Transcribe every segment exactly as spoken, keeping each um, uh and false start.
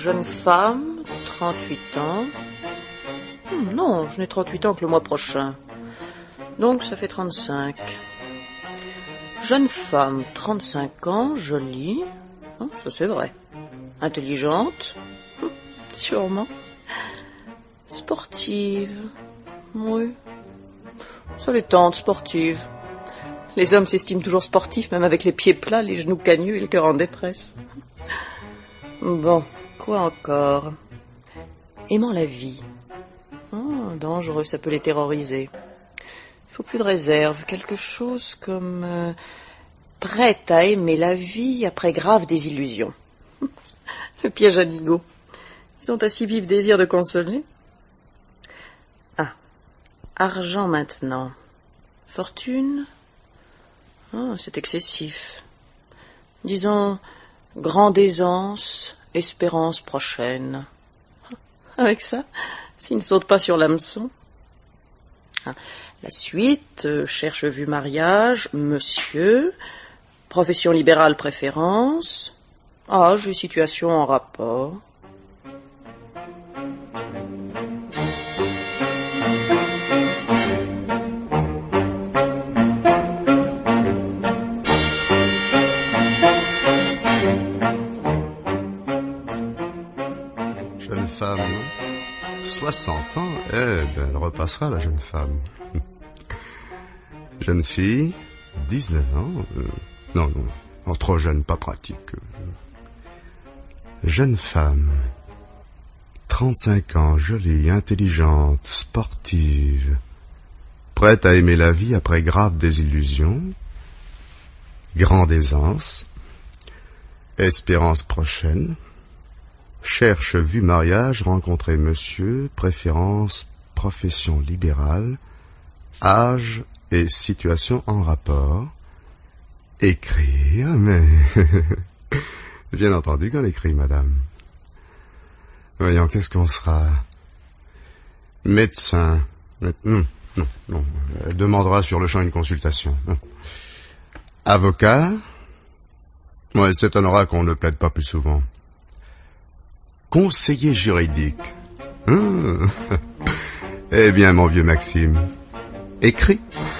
Jeune femme, trente-huit ans. Hum, non, je n'ai trente-huit ans que le mois prochain. Donc ça fait trente-cinq. Jeune femme, trente-cinq ans, jolie. Hum, ça c'est vrai. Intelligente. Hum, sûrement. Sportive. Oui. Ça les tente, sportive. Les hommes s'estiment toujours sportifs, même avec les pieds plats, les genoux cagneux et le cœur en détresse. Bon, quoi encore? Aimant la vie. Oh, dangereux, ça peut les terroriser. Il faut plus de réserve, quelque chose comme euh, prête à aimer la vie après grave désillusion. Le piège à Digo. Ils ont un si vif désir de consoler. Ah, argent maintenant. Fortune? Oh, c'est excessif. Disons, grande aisance, espérance prochaine. Avec ça, s'il ne saute pas sur l'hameçon. La suite, euh, cherche vue mariage, monsieur, profession libérale préférence, âge et situation en rapport. Jeune femme, soixante ans, eh ben, elle repassera la jeune femme. Jeune fille, dix-neuf ans, euh, non, non, non, trop jeune, pas pratique. Jeune femme, trente-cinq ans, jolie, intelligente, sportive, prête à aimer la vie après grave désillusion, grande aisance, espérance prochaine, cherche vue mariage, rencontrer monsieur, préférence, profession libérale, âge et situation en rapport, écrire, mais... Bien entendu qu'on écrit, madame. Voyons, qu'est-ce qu'on sera? Médecin. Non, non, non. Elle demandera sur le champ une consultation. Non. Avocat. Bon, elle s'étonnera qu'on ne plaide pas plus souvent. Conseiller juridique. Hum. Eh bien, mon vieux Maxime, écris.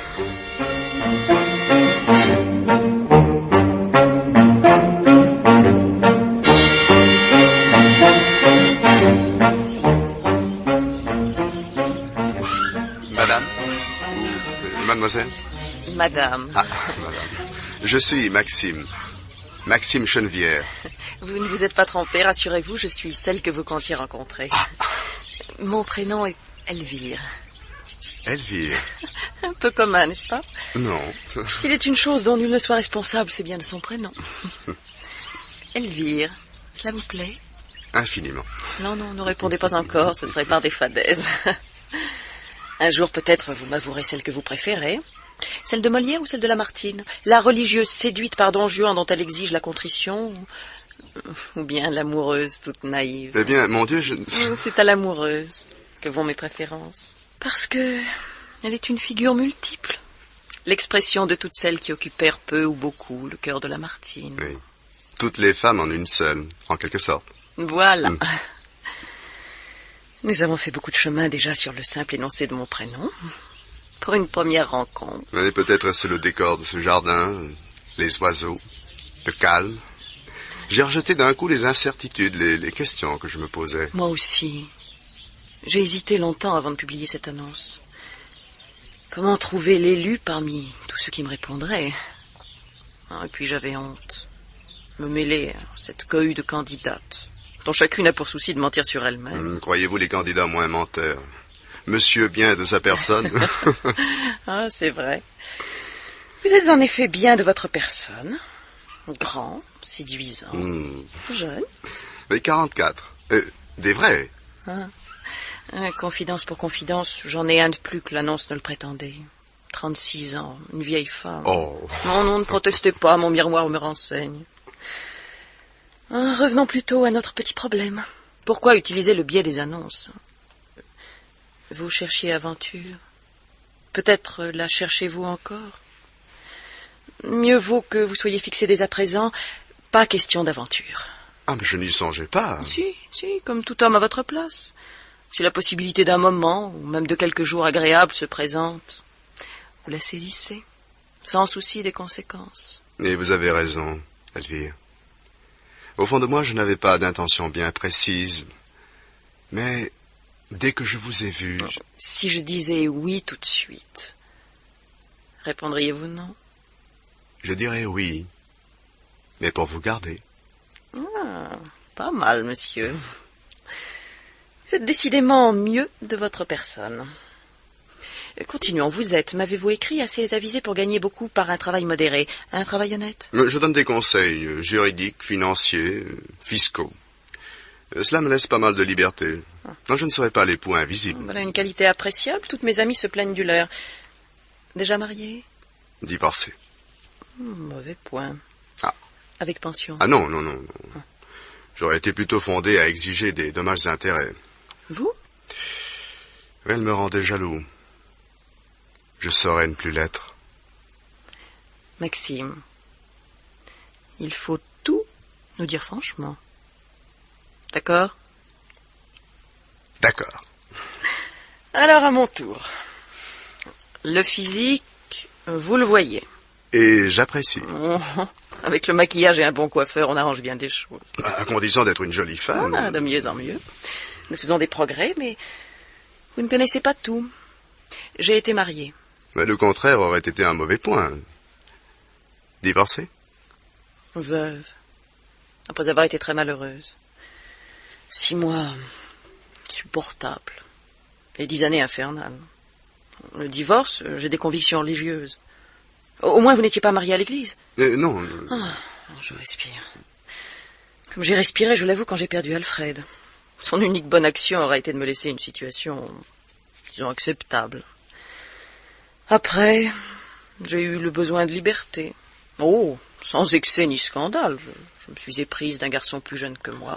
Madame ou mademoiselle? Madame. Ah, madame. Je suis Maxime. Maxime Chenevière. Vous ne vous êtes pas trompé, rassurez-vous, je suis celle que vous comptiez rencontrer. Ah. Mon prénom est Elvire. Elvire. Un peu commun, n'est-ce pas? Non. S'il est une chose dont nul ne soit responsable, c'est bien de son prénom. Elvire, cela vous plaît? Infiniment. Non, non, ne répondez pas encore, ce serait par des fadaises. Un jour peut-être vous m'avouerez celle que vous préférez. Celle de Molière ou celle de Lamartine? La religieuse séduite par Don Juan dont elle exige la contrition, ou, ou bien l'amoureuse toute naïve? Eh bien, mon Dieu, je... C'est à l'amoureuse que vont mes préférences. Parce que elle est une figure multiple. L'expression de toutes celles qui occupèrent peu ou beaucoup le cœur de Lamartine. Oui. Toutes les femmes en une seule, en quelque sorte. Voilà. Mm. Nous avons fait beaucoup de chemin déjà sur le simple énoncé de mon prénom. Pour une première rencontre. Et peut-être est-ce le décor de ce jardin, les oiseaux, le calme. J'ai rejeté d'un coup les incertitudes, les, les questions que je me posais. Moi aussi. J'ai hésité longtemps avant de publier cette annonce. Comment trouver l'élu parmi tous ceux qui me répondraient? Et puis j'avais honte. Me mêler à cette cohue de candidates, dont chacune a pour souci de mentir sur elle-même. Hum, croyez-vous les candidats moins menteurs? Monsieur bien de sa personne. Ah, c'est vrai. Vous êtes en effet bien de votre personne. Grand, séduisant, Hum. jeune. Mais quarante-quatre. Euh, des vrais. Ah. Ah, confidence pour confidence, j'en ai un de plus que l'annonce ne le prétendait. Trente-six ans, une vieille femme. Oh. Non, non, ne protestez pas, mon miroir me renseigne. Ah, revenons plutôt à notre petit problème. Pourquoi utiliser le biais des annonces? Vous cherchiez aventure. Peut-être la cherchez-vous encore. Mieux vaut que vous soyez fixé dès à présent. Pas question d'aventure. Ah, mais je n'y songeais pas. Si, si, comme tout homme à votre place. Si la possibilité d'un moment, ou même de quelques jours agréables se présente, vous la saisissez, sans souci des conséquences. Et vous avez raison, Elvire. Au fond de moi, je n'avais pas d'intention bien précise. Mais dès que je vous ai vu... Je... Si je disais oui tout de suite, répondriez-vous non? Je dirais oui, mais pour vous garder. Ah, pas mal, monsieur. Vous êtes décidément mieux de votre personne. Continuons, vous êtes, m'avez-vous écrit, assez avisé pour gagner beaucoup par un travail modéré, un travail honnête? Je donne des conseils juridiques, financiers, fiscaux. Cela me laisse pas mal de liberté. Non, je ne serai pas l'époux invisible. Voilà une qualité appréciable, toutes mes amies se plaignent du leur. Déjà marié? Divorcé. Mauvais point. Ah. Avec pension? Ah non, non, non. non. J'aurais été plutôt fondé à exiger des dommages-intérêts. Vous? Elle me rendait jaloux. Je saurais ne plus l'être. Maxime, il faut tout nous dire franchement. D'accord? D'accord. Alors à mon tour. Le physique, vous le voyez. Et j'apprécie. Oh, avec le maquillage et un bon coiffeur, on arrange bien des choses. À condition d'être une jolie femme. Ah, de mieux en mieux. Nous faisons des progrès, mais vous ne connaissez pas tout. J'ai été mariée. Mais le contraire aurait été un mauvais point. Divorcée? Veuve. Après avoir été très malheureuse. Six mois supportables. Et dix années infernales. Le divorce, j'ai des convictions religieuses. Au moins, vous n'étiez pas marié à l'église? euh, Non. Je... Ah, je respire. Comme j'ai respiré, je l'avoue, quand j'ai perdu Alfred. Son unique bonne action aurait été de me laisser une situation, disons, acceptable. Après, j'ai eu le besoin de liberté. Oh, sans excès ni scandale. Je, je me suis éprise d'un garçon plus jeune que moi.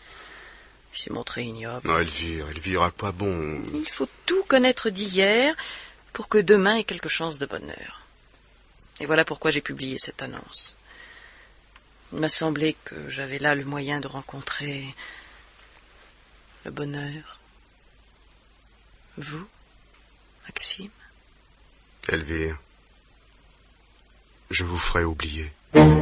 Il s'est montré ignoble. Non, Elvire, Elvire, à quoi bon? Il faut tout connaître d'hier pour que demain ait quelque chance de bonheur. Et voilà pourquoi j'ai publié cette annonce. Il m'a semblé que j'avais là le moyen de rencontrer le bonheur. Vous, Maxime? Elvire, je vous ferai oublier.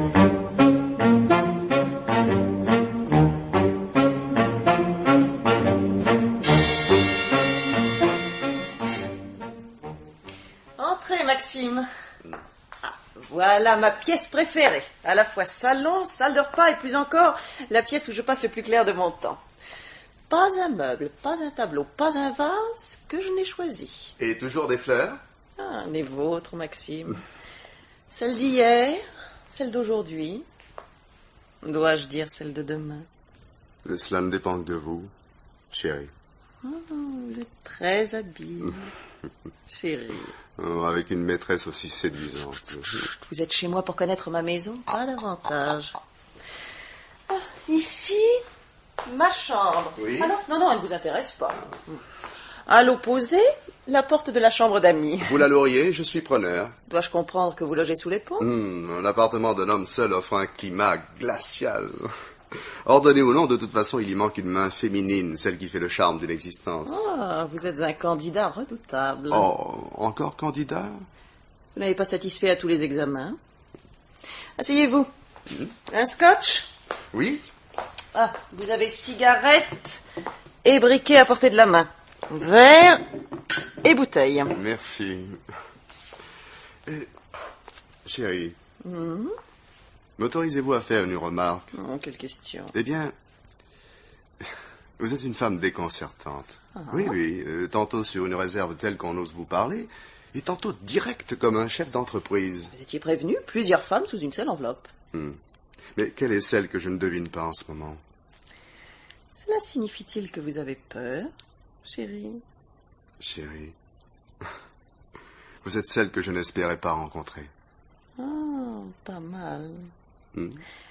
Entrez, Maxime. Ah, voilà ma pièce préférée. À la fois salon, salle de repas et plus encore la pièce où je passe le plus clair de mon temps. Pas un meuble, pas un tableau, pas un vase que je n'ai choisi. Et toujours des fleurs? Ah, les vôtres, Maxime. Celle d'hier, celle d'aujourd'hui. Dois-je dire celle de demain? Cela ne dépend que de vous, chérie. Oh, vous êtes très habile, chérie. Oh, avec une maîtresse aussi séduisante. Vous êtes chez moi pour connaître ma maison? Pas davantage. Ah, ici, ma chambre. Oui. Ah non, non, non, elle ne vous intéresse pas. À l'opposé, la porte de la chambre d'amis. Vous la lauriez, je suis preneur. Dois-je comprendre que vous logez sous les ponts? Mmh, l'appartement d'un homme seul offre un climat glacial. Ordonné ou non, de toute façon, il y manque une main féminine, celle qui fait le charme d'une existence. Ah, vous êtes un candidat redoutable. Oh, encore candidat? Vous n'avez pas satisfait à tous les examens. Asseyez-vous. Mmh. Un scotch? Oui. Ah, vous avez cigarette et briquet à portée de la main. Verre et bouteille. Merci. Et, chérie, Mmh. m'autorisez-vous à faire une remarque? Oh, quelle question. Eh bien, vous êtes une femme déconcertante. Ah. Oui, oui, euh, tantôt sur une réserve telle qu'on ose vous parler, et tantôt directe comme un chef d'entreprise. Vous étiez prévenu, plusieurs femmes sous une seule enveloppe. Hmm. Mais quelle est celle que je ne devine pas en ce moment? Cela signifie-t-il que vous avez peur, chérie? Chérie, vous êtes celle que je n'espérais pas rencontrer. Ah, pas mal. Hmm.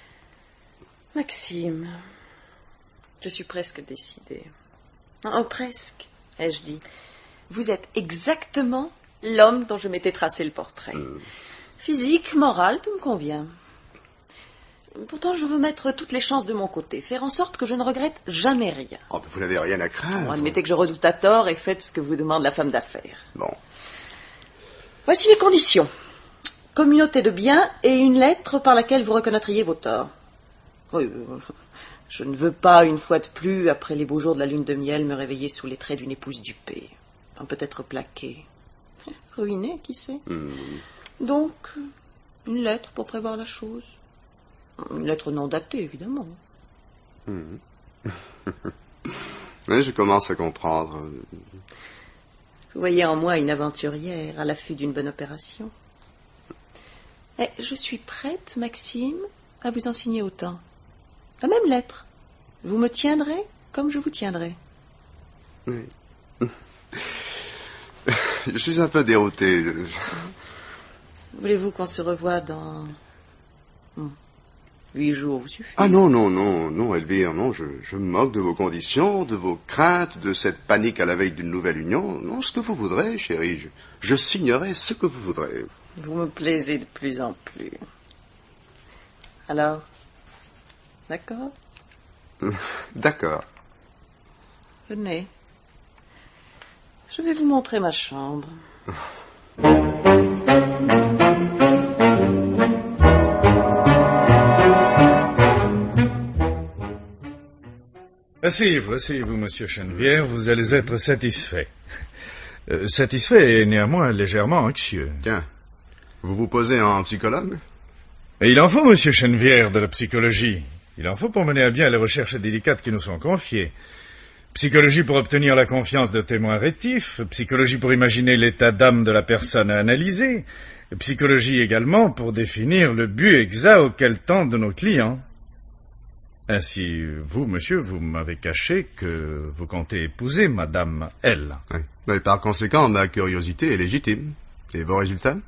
Maxime, je suis presque décidée. Oh, presque, ai-je dit. Vous êtes exactement l'homme dont je m'étais tracé le portrait. Hmm. Physique, morale, tout me convient. Pourtant, je veux mettre toutes les chances de mon côté, faire en sorte que je ne regrette jamais rien. Oh, vous n'avez rien à craindre. Bon, admettez que je redoute à tort et faites ce que vous demande la femme d'affaires. Bon. Voici mes conditions. Communauté de biens et une lettre par laquelle vous reconnaîtriez vos torts. Oui, je ne veux pas, une fois de plus, après les beaux jours de la lune de miel, me réveiller sous les traits d'une épouse dupée. Peut-être plaquée. Ruinée, qui sait. Mmh. Donc, une lettre pour prévoir la chose. Une lettre non datée, évidemment. Mmh. Oui, je commence à comprendre. Vous voyez en moi une aventurière à l'affût d'une bonne opération. Et je suis prête, Maxime, à vous en signer autant. La même lettre. Vous me tiendrez comme je vous tiendrai. Oui. Je suis un peu dérouté. Voulez-vous qu'on se revoie dans... Hmm. Huit jours, vous suffit. Ah non, non, non, non, Elvire, non, je, je me moque de vos conditions, de vos craintes, de cette panique à la veille d'une nouvelle union. Non, ce que vous voudrez, chérie, je, je signerai ce que vous voudrez. Vous me plaisez de plus en plus. Alors, d'accord? D'accord. Venez. Je vais vous montrer ma chambre. Asseyez-vous, asseyez-vous, monsieur Chennevières, vous allez être satisfait. Euh, satisfait et néanmoins légèrement anxieux. Tiens, vous vous posez en psychologue? Et il en faut, monsieur Chennevières, de la psychologie. Il en faut pour mener à bien les recherches délicates qui nous sont confiées. Psychologie pour obtenir la confiance de témoins rétifs, psychologie pour imaginer l'état d'âme de la personne à analyser, psychologie également pour définir le but exact auquel tendent nos clients. Ainsi, vous, monsieur, vous m'avez caché que vous comptez épouser madame L. Oui. Mais par conséquent, ma curiosité est légitime. Et vos résultats?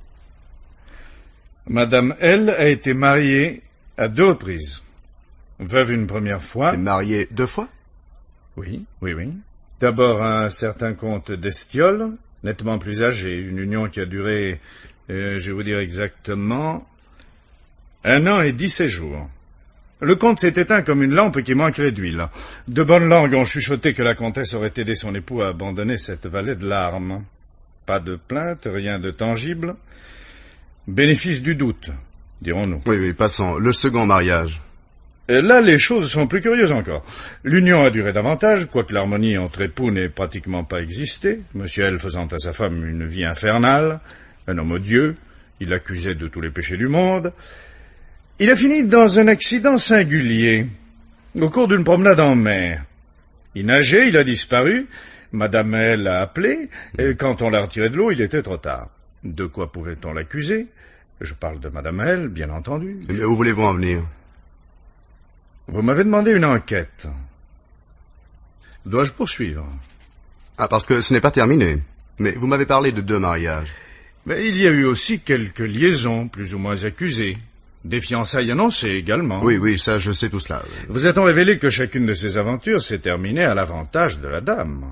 Madame L a été mariée à deux reprises. Veuve une première fois. Et mariée deux fois? Oui, oui, oui. D'abord un certain comte d'Estiole, nettement plus âgé, une union qui a duré, euh, je vais vous dire exactement, un an et dix-sept jours. Le comte s'est éteint comme une lampe qui manquerait d'huile. De bonnes langues ont chuchoté que la comtesse aurait aidé son époux à abandonner cette vallée de larmes. Pas de plainte, rien de tangible. Bénéfice du doute, dirons-nous. Oui, oui, passons. Le second mariage. Et là, les choses sont plus curieuses encore. L'union a duré davantage, quoique l'harmonie entre époux n'ait pratiquement pas existé, monsieur L faisant à sa femme une vie infernale, un homme odieux, il l'accusait de tous les péchés du monde. Il a fini dans un accident singulier, au cours d'une promenade en mer. Il nageait, il a disparu, madame L a appelé, et quand on l'a retiré de l'eau, il était trop tard. De quoi pouvait-on l'accuser? Je parle de madame L, bien entendu. Mais où voulez-vous en venir? Vous m'avez demandé une enquête. Dois-je poursuivre? Ah, parce que ce n'est pas terminé. Mais vous m'avez parlé de deux mariages. Mais il y a eu aussi quelques liaisons, plus ou moins accusées. Des fiançailles annoncées également. Oui, oui, ça, je sais tout cela. Oui. Vous a-t-on révélé que chacune de ces aventures s'est terminée à l'avantage de la dame?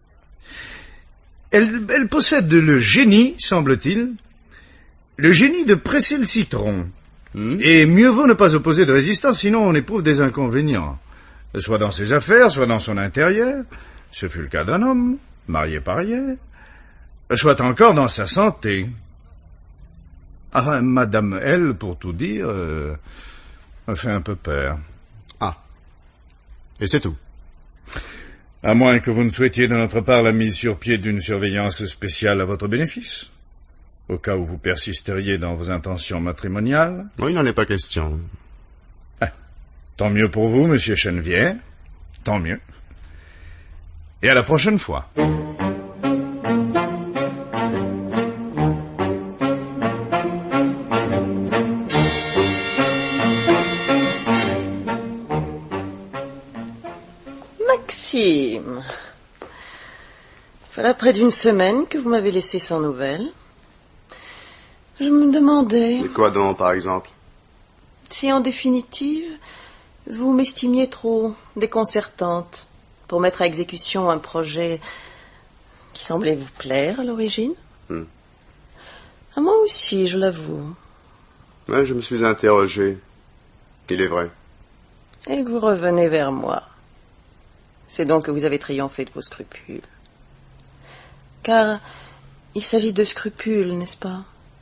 Elle, elle possède le génie, semble-t-il, le génie de presser le citron. Hmm. Et mieux vaut ne pas opposer de résistance, sinon on éprouve des inconvénients. Soit dans ses affaires, soit dans son intérieur. Ce fut le cas d'un homme, marié par ailleurs. Soit encore dans sa santé. Enfin, madame L, pour tout dire, euh, me fait un peu peur. Ah. Et c'est tout. À moins que vous ne souhaitiez de notre part la mise sur pied d'une surveillance spéciale à votre bénéfice, au cas où vous persisteriez dans vos intentions matrimoniales. Oui, il n'en est pas question. Ah, tant mieux pour vous, monsieur Chennevières. Tant mieux. Et à la prochaine fois. Maxime, voilà près d'une semaine que vous m'avez laissé sans nouvelles. Je me demandais... Et quoi donc, par exemple? Si, en définitive, vous m'estimiez trop déconcertante pour mettre à exécution un projet qui semblait vous plaire à l'origine. Hmm. À moi aussi, je l'avoue. Ouais, je me suis interrogé. Il est vrai. Et vous revenez vers moi. C'est donc que vous avez triomphé de vos scrupules. Car il s'agit de scrupules, n'est-ce pas?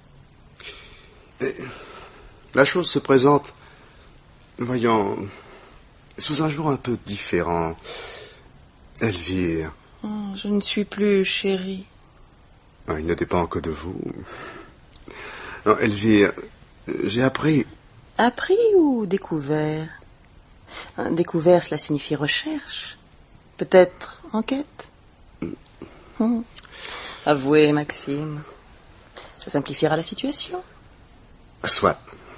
Et la chose se présente, voyons, sous un jour un peu différent. Elvire. Oh, je ne suis plus chérie. Ah, il ne dépend que de vous. Non, Elvire, j'ai appris... Appris ou découvert? Découvert, cela signifie recherche. Peut-être enquête. Hmm. Avouez, Maxime. Ça simplifiera la situation. Soit.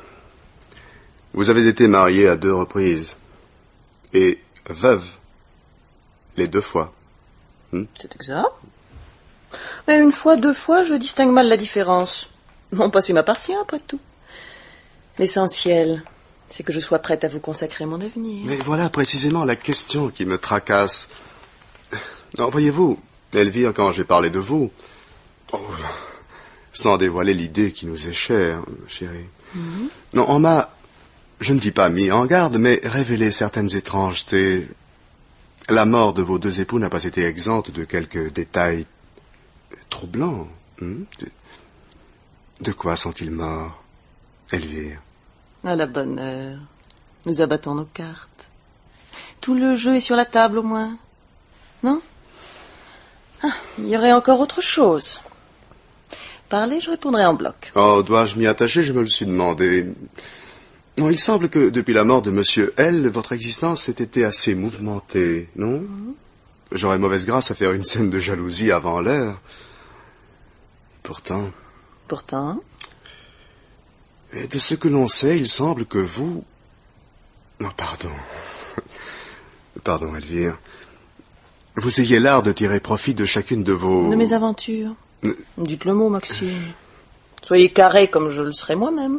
Vous avez été marié à deux reprises. Et veuve. Les deux fois. Hmm? C'est exact. Mais une fois, deux fois, je distingue mal la différence. Mon passé m'appartient, après tout. L'essentiel, c'est que je sois prête à vous consacrer mon avenir. Mais voilà précisément la question qui me tracasse. Non, voyez-vous, Elvire, quand j'ai parlé de vous, oh, sans dévoiler l'idée qui nous est chère, chérie. Mm-hmm. Non, on m'a, je ne dis pas mis en garde, mais révélé certaines étrangetés. La mort de vos deux époux n'a pas été exempte de quelques détails troublants. Hmm? De, de quoi sont-ils morts, Elvire? À la bonne heure. Nous abattons nos cartes. Tout le jeu est sur la table, au moins. Non? Ah, il y aurait encore autre chose. Parlez, je répondrai en bloc. Oh, dois-je m'y attacher? Je me le suis demandé. Non, il semble que, depuis la mort de Monsieur L, votre existence ait été assez mouvementée, non? Mm-hmm. J'aurais mauvaise grâce à faire une scène de jalousie avant l'heure. Pourtant... Pourtant? Et de ce que l'on sait, il semble que vous... Non, pardon. Pardon, Elvire. Vous ayez l'art de tirer profit de chacune de vos... De mes aventures. Euh... Dites le mot, Maxime. Soyez carré comme je le serai moi-même.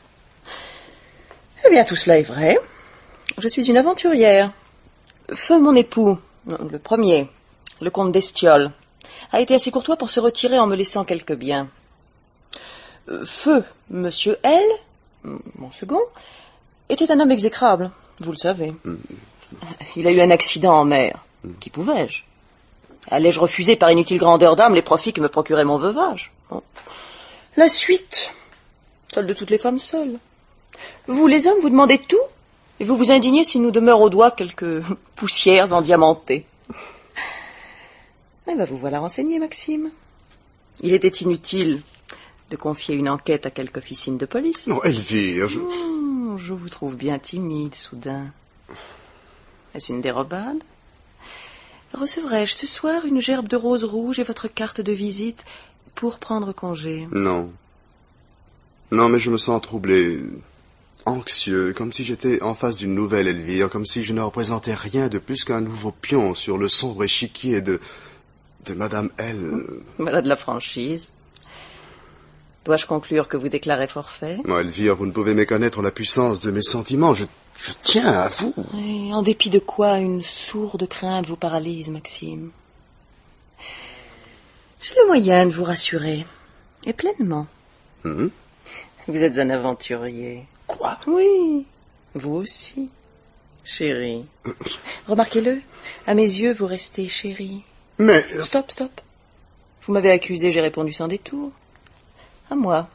Eh bien, tout cela est vrai. Je suis une aventurière. Feu, mon époux, le premier, le comte d'Estiole, a été assez courtois pour se retirer en me laissant quelques biens. Feu, monsieur L, mon second, était un homme exécrable, vous le savez. Il a eu un accident en mer. Qui pouvais-je? Allais-je refuser par inutile grandeur d'âme les profits que me procurait mon veuvage? Bon. La suite, celle de toutes les femmes seules. Vous, les hommes, vous demandez tout, et vous vous indignez s'il nous demeure au doigt quelques poussières endiamantées. Eh ben, vous voilà renseigné, Maxime. Il était inutile de confier une enquête à quelque officine de police. Non, Elvire, je... Mmh, je vous trouve bien timide, soudain. Est-ce une dérobade? Recevrai-je ce soir une gerbe de roses rouges et votre carte de visite pour prendre congé? Non. Non, mais je me sens troublé, anxieux, comme si j'étais en face d'une nouvelle Elvire, comme si je ne représentais rien de plus qu'un nouveau pion sur le sombre échiquier de... de Madame L. Voilà de la franchise. Dois-je conclure que vous déclarez forfait? Non, Elvire, vous ne pouvez méconnaître la puissance de mes sentiments. Je, je tiens à vous. Et en dépit de quoi une sourde crainte vous paralyse, Maxime? J'ai le moyen de vous rassurer. Et pleinement. Mmh. Vous êtes un aventurier. Quoi? Oui. Vous aussi, chérie. Remarquez-le. À mes yeux, vous restez chérie. Mais... Stop, stop. Vous m'avez accusé, j'ai répondu sans détour. À moi.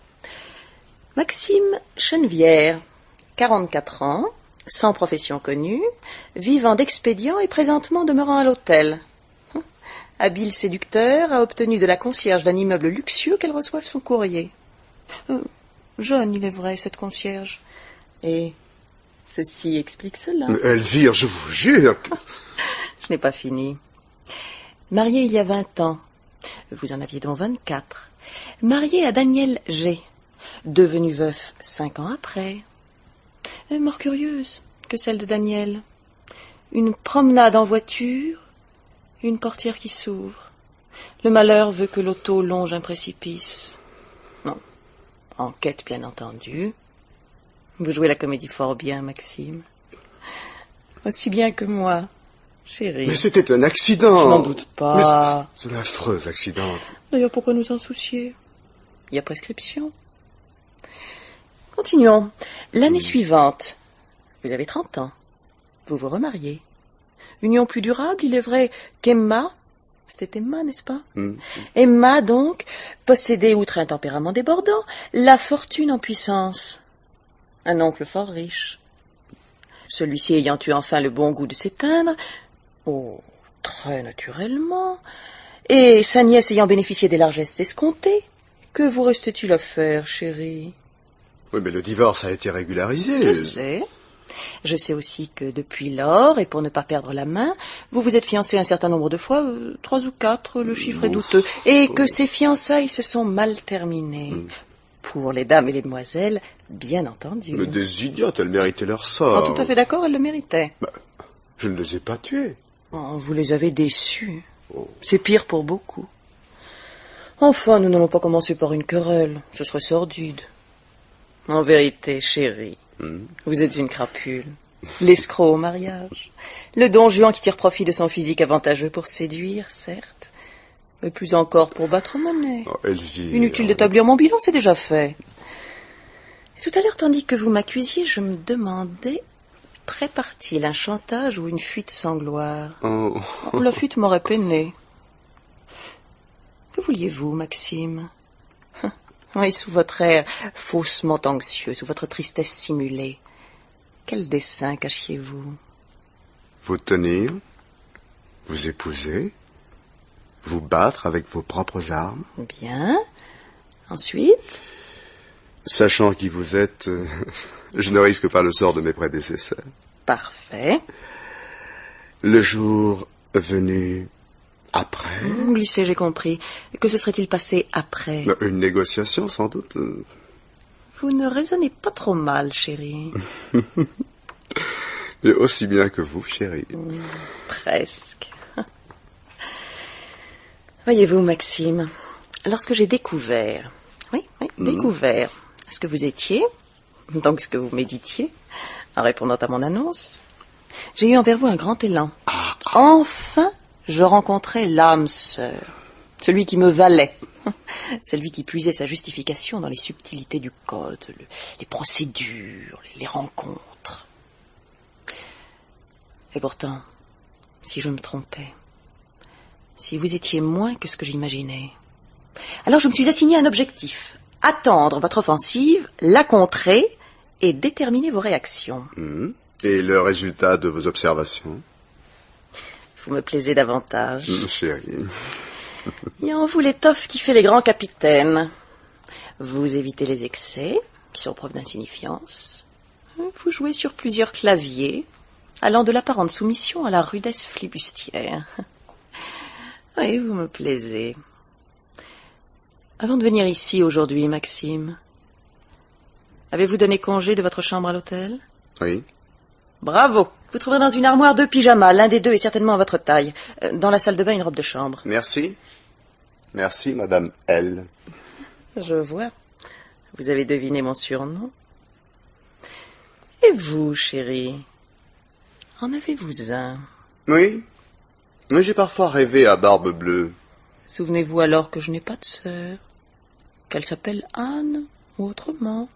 Maxime Chenevière, quarante-quatre ans, sans profession connue, vivant d'expédients et présentement demeurant à l'hôtel. Habile séducteur, a obtenu de la concierge d'un immeuble luxueux qu'elle reçoive son courrier. Euh, jeune, il est vrai, cette concierge. Et ceci explique cela. Mais Elvire, je vous jure. Je n'ai pas fini. Mariée il y a vingt ans, vous en aviez donc vingt-quatre. Marié à Daniel G, devenu veuf cinq ans après. Une mort curieuse que celle de Daniel. Une promenade en voiture, une portière qui s'ouvre. Le malheur veut que l'auto longe un précipice. Non, enquête bien entendu. Vous jouez la comédie fort bien, Maxime. Aussi bien que moi, chérie. Mais c'était un accident. Je n'en doute pas. C'est un affreux accident. D'ailleurs, pourquoi nous en soucier? Il y a prescription. Continuons. L'année suivante, vous avez trente ans. Vous vous remariez. Union plus durable, il est vrai, qu'Emma... C'était Emma, n'est-ce pas? Mm. Emma, donc, possédait, outre un tempérament débordant, la fortune en puissance. Un oncle fort riche. Celui-ci ayant eu enfin le bon goût de s'éteindre, oh, très naturellement, et sa nièce ayant bénéficié des largesses escomptées, que vous restait-il à faire, chérie? Oui, mais le divorce a été régularisé. Je sais. Je sais aussi que depuis lors, et pour ne pas perdre la main, vous vous êtes fiancé un certain nombre de fois, euh, trois ou quatre, le chiffre est douteux, et que ces fiançailles se sont mal terminées. Mm. Pour les dames et les demoiselles, bien entendu. Mais des idiotes, elles méritaient leur sort. Oh, tout à fait d'accord, elles le méritaient. Bah, je ne les ai pas tuées. Oh, vous les avez déçues. Oh. C'est pire pour beaucoup. Enfin, nous n'allons pas commencer par une querelle, ce serait sordide. En vérité, chérie, mmh. vous êtes une crapule. L'escroc au mariage. Le don Juan qui tire profit de son physique avantageux pour séduire, certes, mais plus encore pour battre monnaie. Oh, Elvire. Inutile d'établir mon bilan, c'est déjà fait. Et tout à l'heure, tandis que vous m'accusiez, je me demandais, prépare-t-il un chantage ou une fuite sans gloire? Oh. La fuite m'aurait peiné. Que vouliez-vous, Maxime? Oui, sous votre air faussement anxieux, sous votre tristesse simulée. Quel dessein cachiez-vous? Vous tenir, vous épouser, vous battre avec vos propres armes. Bien. Ensuite? Sachant qui vous êtes, euh, je ne risque pas le sort de mes prédécesseurs. Parfait. Le jour venu... Après? Mmh, glissez, j'ai compris. Que se serait-il passé après? Une négociation, sans doute. Vous ne raisonnez pas trop mal, chérie. Et aussi bien que vous, chérie. Mmh, presque. Voyez-vous, Maxime, lorsque j'ai découvert, oui, oui, mmh. découvert ce que vous étiez, donc ce que vous méditiez, en répondant à mon annonce, j'ai eu envers vous un grand élan. Ah. Enfin, je rencontrais l'âme sœur, celui qui me valait, celui qui puisait sa justification dans les subtilités du code, le, les procédures, les, les rencontres. Et pourtant, si je me trompais, si vous étiez moins que ce que j'imaginais, alors je me suis assigné un objectif, attendre votre offensive, la contrer et déterminer vos réactions. Mmh. Et le résultat de vos observations? Vous me plaisez davantage. Mmh, chérie. Il y a en vous l'étoffe qui fait les grands capitaines. Vous évitez les excès, qui sont preuve d'insignifiance. Vous jouez sur plusieurs claviers, allant de l'apparente soumission à la rudesse flibustière. Oui, vous me plaisez. Avant de venir ici aujourd'hui, Maxime, avez-vous donné congé de votre chambre à l'hôtel? Oui. Bravo. Vous trouverez dans une armoire deux pyjamas. L'un des deux est certainement à votre taille. Dans la salle de bain, une robe de chambre. Merci. Merci, Madame L. Je vois. Vous avez deviné mon surnom. Et vous, chérie, en avez-vous un? Oui. Mais j'ai parfois rêvé à Barbe Bleue. Souvenez-vous alors que je n'ai pas de sœur. Qu'elle s'appelle Anne ou autrement.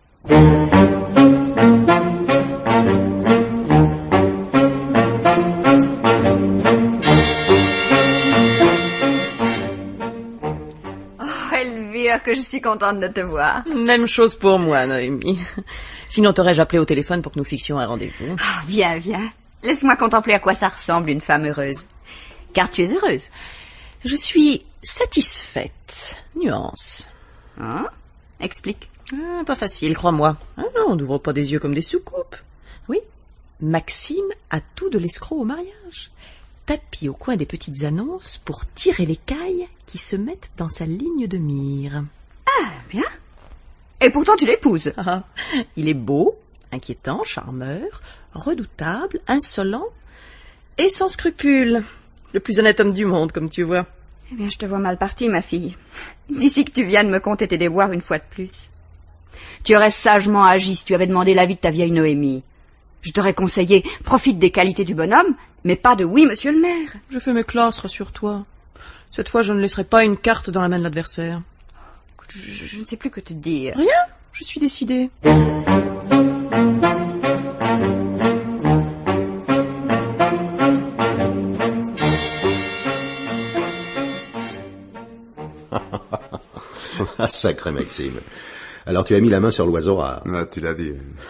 Que je suis contente de te voir. Même chose pour moi, Noémie. Sinon, t'aurais-je appelé au téléphone pour que nous fixions un rendez-vous. Oh, viens, viens. Laisse-moi contempler à quoi ça ressemble une femme heureuse. Car tu es heureuse. Je suis satisfaite. Nuance. Hein? Explique. Ah, pas facile, crois-moi. Ah, non, on n'ouvre pas des yeux comme des soucoupes. Oui, Maxime a tout de l'escroc au mariage. Tapis au coin des petites annonces pour tirer les cailles qui se mettent dans sa ligne de mire. Ah, bien. Et pourtant tu l'épouses. Ah, il est beau, inquiétant, charmeur, redoutable, insolent et sans scrupules. Le plus honnête homme du monde, comme tu vois. Eh bien, je te vois mal partie, ma fille. D'ici que tu viennes me conter tes déboires une fois de plus. Tu aurais sagement agi si tu avais demandé l'avis de ta vieille Noémie. Je t'aurais conseillé, profite des qualités du bonhomme, mais pas de oui, monsieur le maire. Je fais mes classes, rassure-toi. Cette fois, je ne laisserai pas une carte dans la main de l'adversaire. Je, je ne sais plus que te dire. Rien? je suis décidée. Sacré Maxime. Alors tu as mis la main sur l'oiseau rare. Ah, tu l'as dit.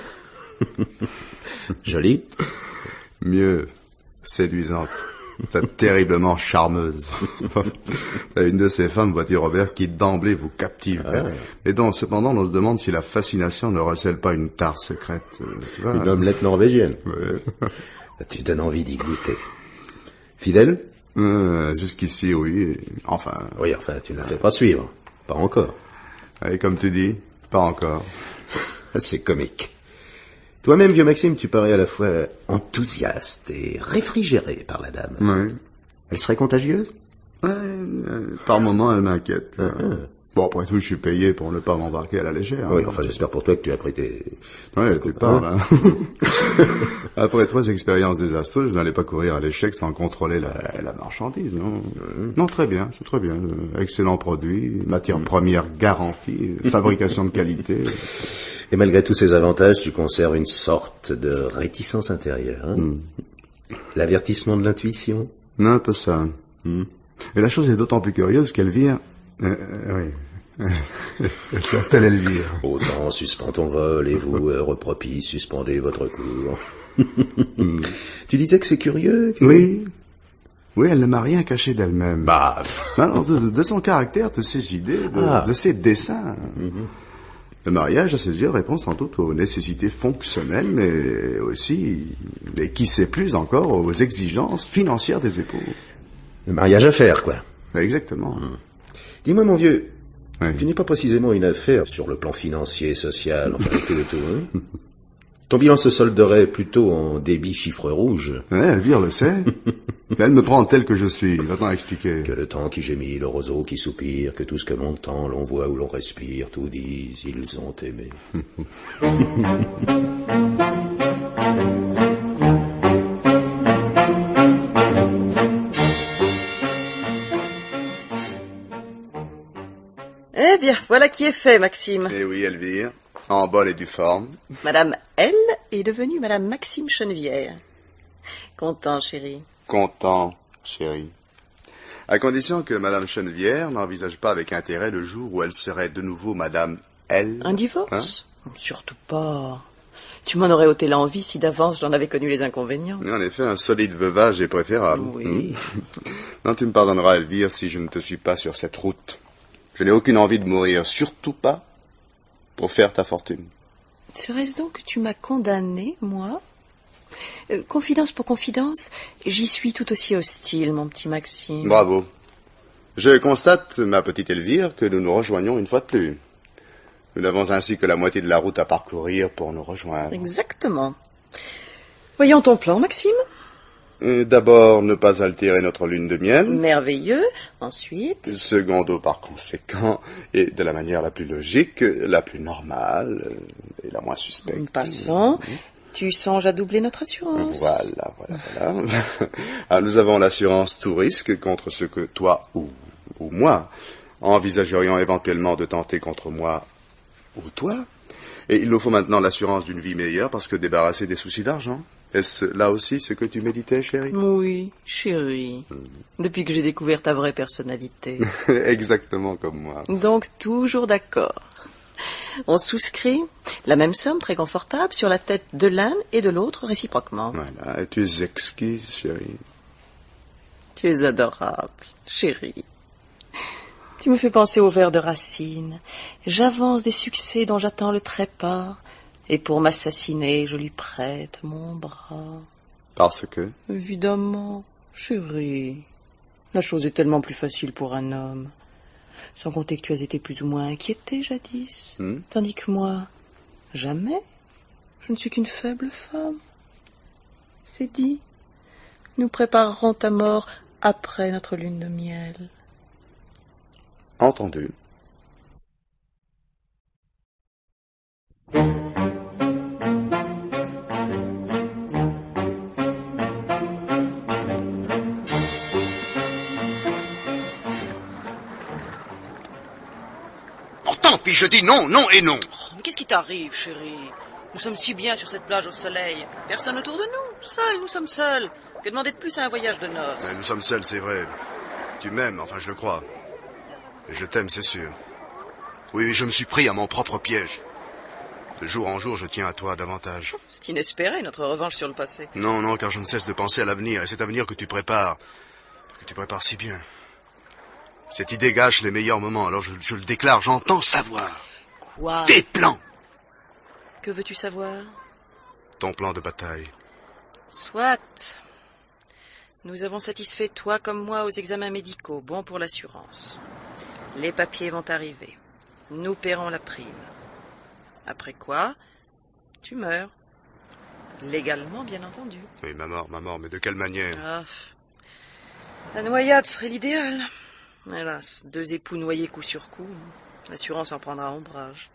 Joli. Mieux, séduisante. C'est terriblement charmeuse. Une de ces femmes, vois-tu, Robert, qui d'emblée vous captive. Ah. Et dont, cependant, on se demande si la fascination ne recèle pas une tare secrète. Tu vois. Une omelette norvégienne. Ouais. Tu donnes envie d'y goûter. Fidèle? Euh, jusqu'ici, oui. Enfin... Oui, enfin, tu ne la fais pas suivre. Pas encore. Et comme tu dis, pas encore. C'est comique. Toi-même, vieux Maxime, tu parais à la fois enthousiaste et réfrigéré par la dame. Oui. Elle serait contagieuse? Ouais, euh, par moments, elle m'inquiète. Ah, ah. Bon, après tout, je suis payé pour ne pas m'embarquer à la légère. Oui, hein. enfin, j'espère pour toi que tu as pris tes... Ouais, tu parles, hein. Après trois expériences désastreuses, je n'allais pas courir à l'échec sans contrôler la, la marchandise, non. Mmh. Non, très bien, c'est très bien. Euh, Excellent produit, matière première garantie, fabrication de qualité. Et malgré tous ces avantages, tu conserves une sorte de réticence intérieure. Hein Mm. L'avertissement de l'intuition. Un peu ça. Mm. Et la chose est d'autant plus curieuse qu'Elvire... Euh, euh, oui. Elle s'appelle Elvire. Autant suspends ton vol et vous, heureux propice, suspendez votre cours. Mm. Tu disais que c'est curieux que... Oui. Oui, elle ne m'a rien caché d'elle-même. Bah... Non, non, de, de son caractère, de ses idées, de, Ah. de ses dessins. Mhm. Le mariage, à ses yeux, répond sans doute aux nécessités fonctionnelles, mais aussi, et qui sait plus encore, aux exigences financières des époux. Le mariage à faire, quoi. Exactement. Mm. Dis-moi, mon vieux, Oui. tu n'es pas précisément une affaire sur le plan financier, social, enfin, tout et tout, hein. Ton bilan se solderait plutôt en débit chiffre rouge. Ouais, Elvire le sait. Elle me prend tel que je suis. Va-t'en expliquer. Que le temps qui gémit, le roseau qui soupire, que tout ce que montant, l'on voit ou l'on respire, tout disent, ils ont aimé. Eh bien, voilà qui est fait, Maxime. Eh oui, Elvire. En bonne et due forme. Madame L est devenue Madame Maxime Chenevière. Content, chérie. Content, chérie. À condition que Madame Chenevière n'envisage pas avec intérêt le jour où elle serait de nouveau Madame L. Un divorce? Surtout pas. Tu m'en aurais ôté l'envie si d'avance j'en avais connu les inconvénients. En effet, un solide veuvage est préférable. Oui. Non, tu me pardonneras, Elvire, si je ne te suis pas sur cette route. Je n'ai aucune envie de mourir, surtout pas pour faire ta fortune. Serait-ce donc que tu m'as condamné, moi? Euh, confidence pour confidence, j'y suis tout aussi hostile, mon petit Maxime. Bravo. Je constate, ma petite Elvire, que nous nous rejoignons une fois de plus. Nous n'avons ainsi que la moitié de la route à parcourir pour nous rejoindre. Exactement. Voyons ton plan, Maxime. Euh, D'abord, ne pas altérer notre lune de miel. Merveilleux. Ensuite... Secondo, par conséquent, et de la manière la plus logique, la plus normale, euh, et la moins suspecte. Passons. Tu songes à doubler notre assurance. Voilà, voilà, voilà. Ah, nous avons l'assurance tout risque contre ce que toi ou, ou moi envisagerions éventuellement de tenter contre moi ou toi. Et il nous faut maintenant l'assurance d'une vie meilleure parce que débarrassée des soucis d'argent. Est-ce là aussi ce que tu méditais, chérie? Oui, chérie. Depuis que j'ai découvert ta vraie personnalité. Exactement comme moi. Donc, toujours d'accord. On souscrit la même somme très confortable sur la tête de l'un et de l'autre réciproquement. Voilà, et tu es exquise, chérie. Tu es adorable, chérie. Tu me fais penser au vers de Racine. J'avance des succès dont j'attends le trépas, et pour m'assassiner, je lui prête mon bras. Parce que? Évidemment, chérie. La chose est tellement plus facile pour un homme. Sans compter que tu as été plus ou moins inquiétée jadis. Hmm? Tandis que moi, jamais. Je ne suis qu'une faible femme. C'est dit. Nous préparerons ta mort après notre lune de miel. Entendu. Oh, tant pis, je dis non, non et non. qu'est-ce qui t'arrive, chérie? Nous sommes si bien sur cette plage au soleil. Personne autour de nous. Seuls, nous sommes seuls. Que demander de plus à un voyage de noces? Mais nous sommes seuls, c'est vrai. Tu m'aimes, enfin je le crois. Et je t'aime, c'est sûr. Oui, je me suis pris à mon propre piège. De jour en jour, je tiens à toi davantage. C'est inespéré, notre revanche sur le passé. Non, non, car je ne cesse de penser à l'avenir, et cet avenir que tu prépares, que tu prépares si bien. Cette idée gâche les meilleurs moments, alors je, je le déclare, j'entends savoir. Quoi? Tes plans! Que veux-tu savoir? Ton plan de bataille. Soit. Nous avons satisfait toi comme moi aux examens médicaux, bons pour l'assurance. Les papiers vont arriver. Nous paierons la prime. Après quoi, tu meurs. Légalement, bien entendu. Oui, ma mort, ma mort, mais de quelle manière? Ah, la noyade serait l'idéal. Hélas, deux époux noyés coup sur coup. L'assurance en prendra ombrage.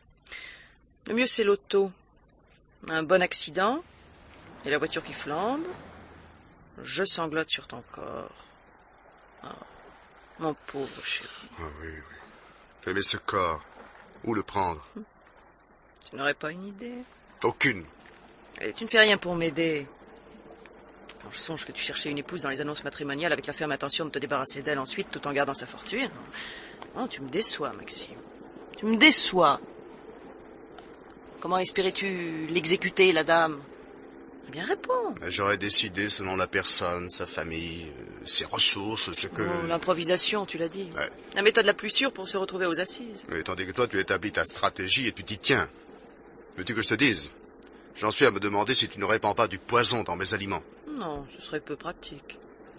Le mieux, c'est l'auto. Un bon accident, et la voiture qui flambe. Je sanglote sur ton corps. Oh, mon pauvre chéri. Ah oui, oui. Mais ce corps, où le prendre? Tu n'aurais pas une idée? Aucune. Et tu ne fais rien pour m'aider. Quand je songe que tu cherchais une épouse dans les annonces matrimoniales avec la ferme intention de te débarrasser d'elle ensuite tout en gardant sa fortune. Non, tu me déçois, Maxime. Tu me déçois. Comment espérais-tu l'exécuter, la dame? Eh bien, réponds. J'aurais décidé selon la personne, sa famille, euh, ses ressources, ce que... Oh, l'improvisation, tu l'as dit. Ouais. La méthode la plus sûre pour se retrouver aux assises. Mais tandis que toi, tu établis ta stratégie et tu t'y tiens. Veux-tu que je te dise? J'en suis à me demander si tu ne répands pas du poison dans mes aliments. Non, ce serait peu pratique.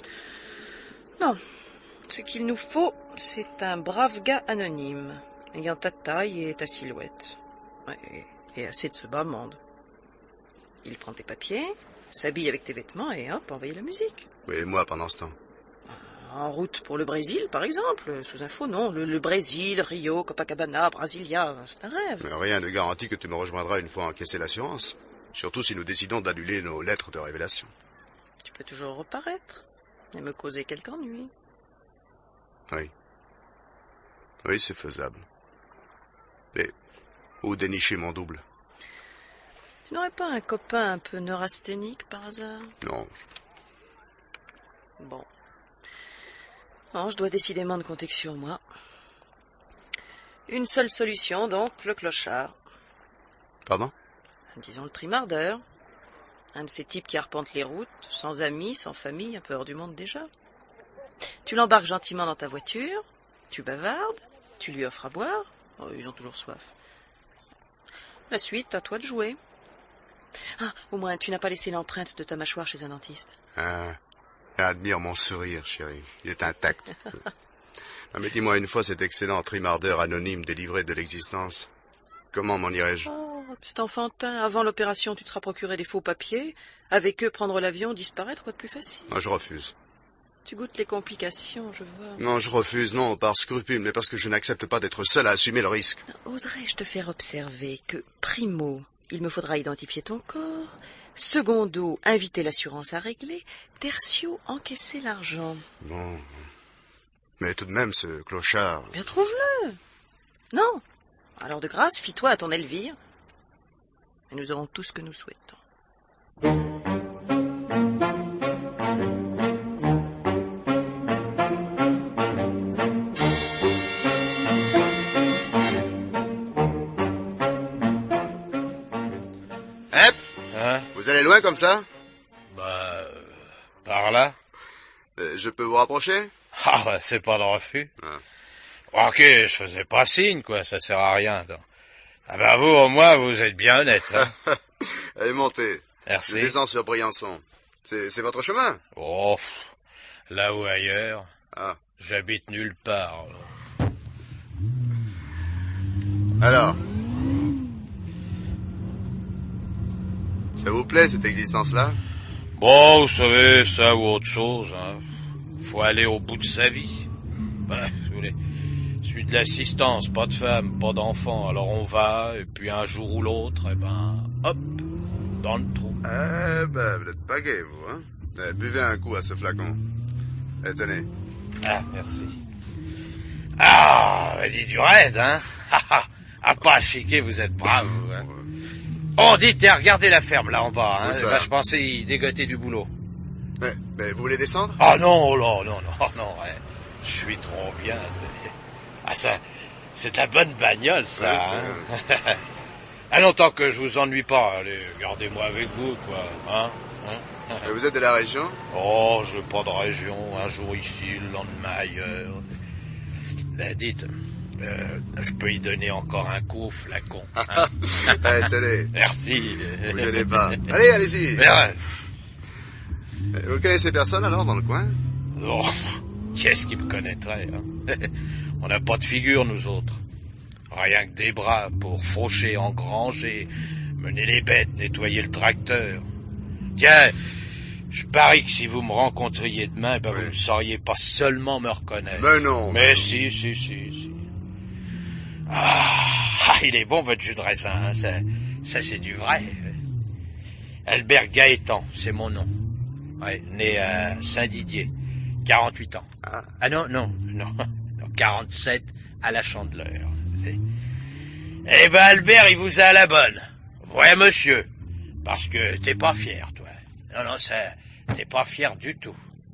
Non, ce qu'il nous faut, c'est un brave gars anonyme, ayant ta taille et ta silhouette. Ouais, et assez de ce bas monde. Il prend tes papiers, s'habille avec tes vêtements et hop, envahit la musique. Oui, et moi pendant ce temps. En route pour le Brésil, par exemple, sous un faux nom. Le, le Brésil, Rio, Copacabana, Brasilia, c'est un rêve. Mais rien ne garantit que tu me rejoindras une fois encaissé l'assurance. Surtout si nous décidons d'annuler nos lettres de révélation. Tu peux toujours reparaître et me causer quelque ennui. Oui. Oui, c'est faisable. Mais où dénicher mon double? Tu n'aurais pas un copain un peu neurasthénique, par hasard? Non. Bon. Non, je dois décidément de compter que sur moi. Une seule solution, donc, le clochard. Pardon? Disons le trimardeur. Un de ces types qui arpentent les routes, sans amis, sans famille, un peu hors du monde déjà. Tu l'embarques gentiment dans ta voiture, tu bavardes, tu lui offres à boire. Oh, ils ont toujours soif. La suite, à toi de jouer. Ah, au moins, tu n'as pas laissé l'empreinte de ta mâchoire chez un dentiste. Ah, admire mon sourire, chérie. Il est intact. Non, mais dis-moi une fois cet excellent trimardeur anonyme délivré de l'existence. Comment m'en irais-je? Oh, c'est enfantin. Avant l'opération, tu te seras procuré des faux papiers. Avec eux, prendre l'avion, disparaître, quoi de plus facile? Moi, je refuse. Tu goûtes les complications, je vois. Non, je refuse, non, par scrupule, mais parce que je n'accepte pas d'être seul à assumer le risque. Oserais-je te faire observer que, primo, il me faudra identifier ton corps, secondo, inviter l'assurance à régler, tertio, encaisser l'argent. Bon, mais tout de même, ce clochard... Bien, trouve-le. Non. Alors de grâce, fie-toi à ton Elvire, et nous aurons tout ce que nous souhaitons. Hep, Hein? vous allez loin comme ça? Bah, euh, par là. Euh, Je peux vous rapprocher? Ah, bah, c'est pas de refus. Ah. Ok, je faisais pas signe, quoi, ça sert à rien. Donc. Ah bah vous, au moins, vous êtes bien honnête. Hein. Allez, montez. Merci. Je descends sur Briançon. C'est c'est votre chemin? Oh, pff, là ou ailleurs, Ah. j'habite nulle part. alors. Alors? Ça vous plaît, cette existence-là? Bon, vous savez, ça ou autre chose, hein. Faut aller au bout de sa vie. Ben, si vous voulez, je suis de l'assistance, pas de femme, pas d'enfant, alors on va, et puis un jour ou l'autre, eh ben, hop, dans le trou. Eh ben, vous n'êtes pas gai, vous, hein? Eh, buvez un coup à ce flacon. Eh, tenez. Ah, merci. Ah, vas-y du raid, hein. Ah, pas chiquer, vous êtes brave. Hein. Oh, dites, et regardez la ferme, là, en bas. Hein. Ça. Bah, je pensais y dégoter du boulot. Mais, mais vous voulez descendre? Ah non, non, non, non, non. Ouais. Je suis trop bien. C'est... Ah, ça, c'est de la bonne bagnole, ça. Ouais, hein. Ah, longtemps que je vous ennuie pas. Allez, gardez-moi avec vous, quoi. Hein, hein. Mais vous êtes de la région? Oh, je veux pas de région. Un jour ici, le lendemain ailleurs. Ben, dites, euh, je peux y donner encore un coup, flacon. Hein. Allez, tenez. Merci. Vous gênez pas. Allez, allez-y. Mais, ouais. Vous connaissez personne alors dans le coin? Oh, qu'est-ce qui me connaîtrait, hein. On n'a pas de figure, nous autres. Rien que des bras pour faucher, engranger, mener les bêtes, nettoyer le tracteur. Tiens, je parie que si vous me rencontriez demain, ben Oui. vous ne sauriez pas seulement me reconnaître. Mais non. Mais si, si, si, si. Ah, il est bon votre jus de raisin, hein. Ça, ça c'est du vrai. Albert Gaétan, c'est mon nom. Ouais, né à Saint-Didier, quarante-huit ans. Ah. Ah non, non, non, non, quarante-sept à la Chandeleur. C'est... Eh ben Albert, il vous a à la bonne. Ouais, monsieur. Parce que t'es pas fier, toi. Non, non, ça, t'es pas fier du tout.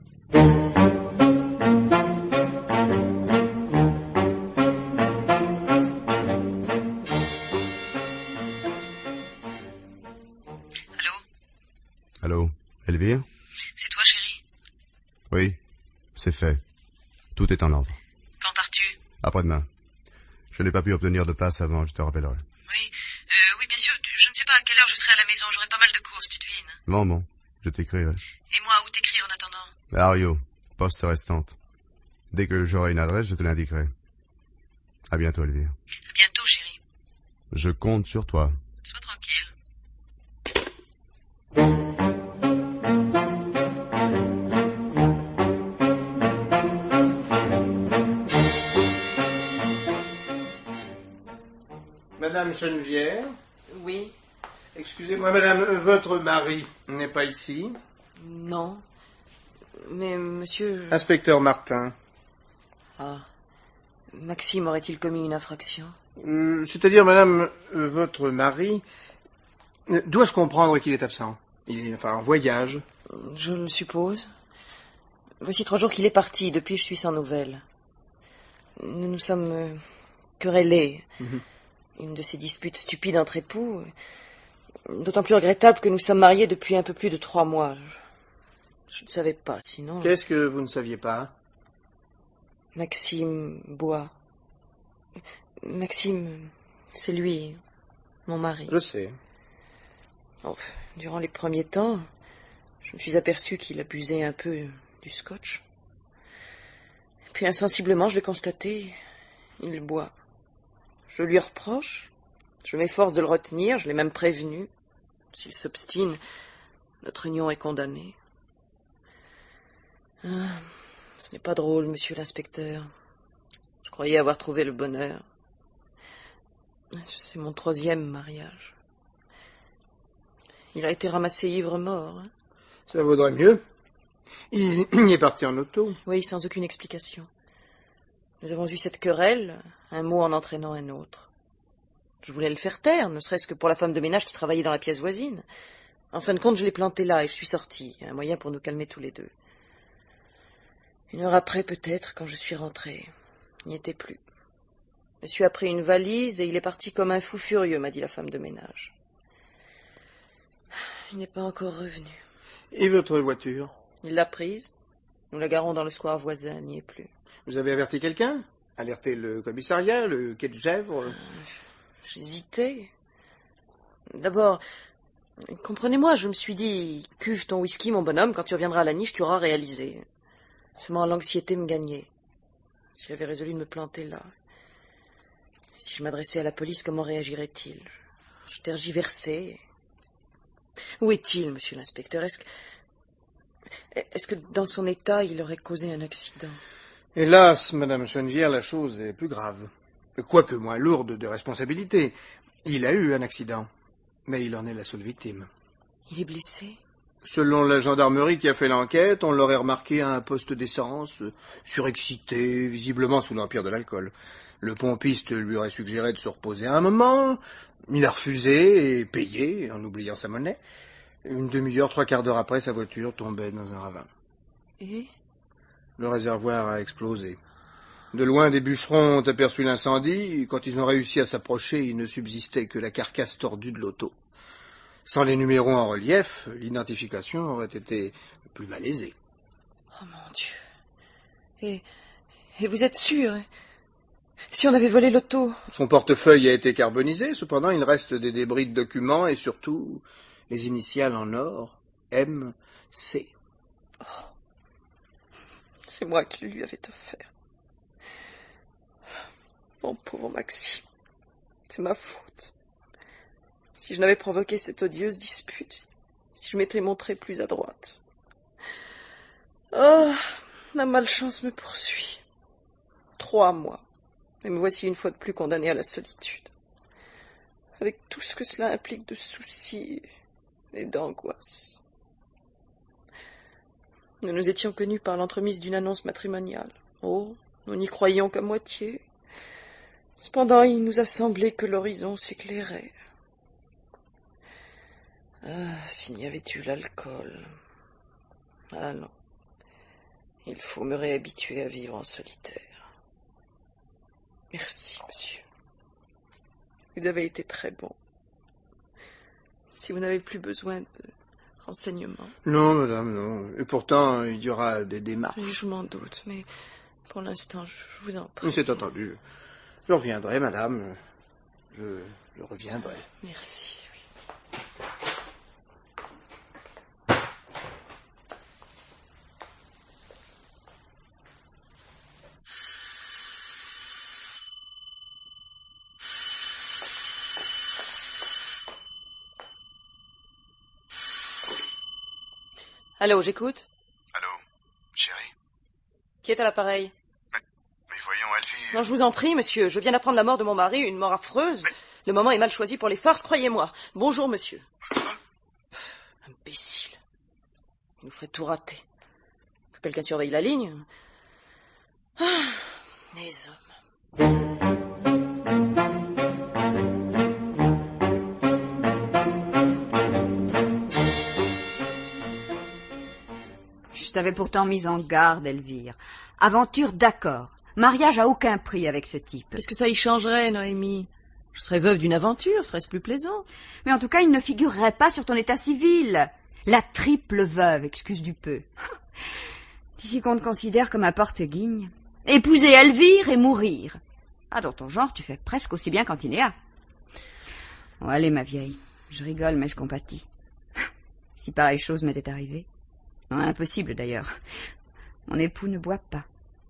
Allô? Allô, Elvire? C'est toi, chérie? Oui, c'est fait. Tout est en ordre. Quand pars-tu? Après-demain. Je n'ai pas pu obtenir de place avant, je te rappellerai. Oui, euh, oui, bien sûr. Tu- Je ne sais pas à quelle heure je serai à la maison. J'aurai pas mal de courses, tu devines. Bon, bon, je t'écrirai. Et moi, où t'écrire en attendant? Ario, poste restante. Dès que j'aurai une adresse, je te l'indiquerai. À bientôt, Elvire. À bientôt, chérie. Je compte sur toi. Sois tranquille. Madame Geneviève? Oui. Excusez-moi, madame, euh, votre mari n'est pas ici? Non. Mais monsieur... Inspecteur Martin. Ah. Maxime aurait-il commis une infraction? Euh, C'est-à-dire, madame, euh, votre mari... euh, Dois-je comprendre qu'il est absent? Il est enfin en voyage. Je le suppose. Voici trois jours qu'il est parti. Depuis, je suis sans nouvelles. Nous nous sommes euh, querellés. Mhm. Une de ces disputes stupides entre époux. D'autant plus regrettable que nous sommes mariés depuis un peu plus de trois mois. Je, je ne savais pas, sinon... Qu'est-ce que vous ne saviez pas? Maxime boit. Maxime, c'est lui, mon mari. Je sais. Oh, durant les premiers temps, je me suis aperçu qu'il abusait un peu du scotch. Puis insensiblement, je l'ai constaté, il boit. Je lui reproche, je m'efforce de le retenir, je l'ai même prévenu. S'il s'obstine, notre union est condamnée. Ah, ce n'est pas drôle, monsieur l'inspecteur. Je croyais avoir trouvé le bonheur. C'est mon troisième mariage. Il a été ramassé ivre-mort. Hein. Ça vaudrait mieux. Il, il est parti en auto. Oui, sans aucune explication. Nous avons eu cette querelle, un mot en entraînant un autre. Je voulais le faire taire, ne serait-ce que pour la femme de ménage qui travaillait dans la pièce voisine. En fin de compte, je l'ai planté là et je suis sortie. Un moyen pour nous calmer tous les deux. Une heure après, peut-être, quand je suis rentrée. Il n'y était plus. Monsieur a pris une valise et il est parti comme un fou furieux, m'a dit la femme de ménage. Il n'est pas encore revenu. Et votre voiture? Il l'a prise. Nous la garons dans le square voisin, elle n'y est plus. Vous avez averti quelqu'un? Alerté le commissariat, le quai de Gesvres? J'hésitais. D'abord, comprenez-moi, je me suis dit, cuve ton whisky, mon bonhomme, quand tu reviendras à la niche, tu auras réalisé. Seulement l'anxiété me gagnait. Si j'avais résolu de me planter là. Si je m'adressais à la police, comment réagirait-il? Je tergiversais. Où est-il, monsieur l'inspecteur? Est-ce que... Est-ce que dans son état, il aurait causé un accident? Hélas, madame Chenevière, la chose est plus grave. Quoique moins lourde de responsabilité. Il a eu un accident, mais il en est la seule victime. Il est blessé? Selon la gendarmerie qui a fait l'enquête, on l'aurait remarqué à un poste d'essence, surexcité, visiblement sous l'empire de l'alcool. Le pompiste lui aurait suggéré de se reposer un moment. Il a refusé et payé, en oubliant sa monnaie. Une demi-heure, trois quarts d'heure après, sa voiture tombait dans un ravin. Et le réservoir a explosé. De loin, des bûcherons ont aperçu l'incendie. Quand ils ont réussi à s'approcher, il ne subsistait que la carcasse tordue de l'auto. Sans les numéros en relief, l'identification aurait été plus malaisée. Oh mon Dieu. Et, et vous êtes sûr? Si on avait volé l'auto? Son portefeuille a été carbonisé, cependant il reste des débris de documents et surtout les initiales en or, M C. Oh. C'est moi qui le lui avais offert. Mon pauvre Maxime, c'est ma faute. Si je n'avais provoqué cette odieuse dispute, si je m'étais montrée plus adroite. Oh, la malchance me poursuit. Trois mois. Et me voici une fois de plus condamné à la solitude. Avec tout ce que cela implique de soucis et d'angoisse. Nous nous étions connus par l'entremise d'une annonce matrimoniale. Oh, nous n'y croyions qu'à moitié. Cependant, il nous a semblé que l'horizon s'éclairait. Ah, s'il n'y avait eu l'alcool. Ah non. Il faut me réhabituer à vivre en solitaire. Merci, monsieur. Vous avez été très bon. Si vous n'avez plus besoin de renseignements. Non, madame, non. Et pourtant, il y aura des démarches. Je m'en doute, mais pour l'instant, je vous en prie. C'est entendu. Je reviendrai, madame. Je, je reviendrai. Merci, oui. Allô, j'écoute. Allô, chérie? Qui est à l'appareil? Mais, mais voyons, Elvire... Non, je vous en prie, monsieur. Je viens d'apprendre la mort de mon mari, une mort affreuse. Mais... Le moment est mal choisi pour les farces, croyez-moi. Bonjour, monsieur. Imbécile. Il nous ferait tout rater. Que quelqu'un surveille la ligne. Ah, les hommes. Je t'avais pourtant mise en garde, Elvire. Aventure, d'accord. Mariage à aucun prix avec ce type. Qu'est-ce que ça y changerait, Noémie? Je serais veuve d'une aventure, serait-ce plus plaisant? Mais en tout cas, il ne figurerait pas sur ton état civil. La triple veuve, excuse du peu. D'ici qu'on te considère comme un porte-guigne. Épouser Elvire et mourir. Ah, dans ton genre, tu fais presque aussi bien qu'Antinéa. Bon, allez, ma vieille. Je rigole, mais je compatis. Si pareille chose m'était arrivée. Non, impossible d'ailleurs. Mon époux ne boit pas.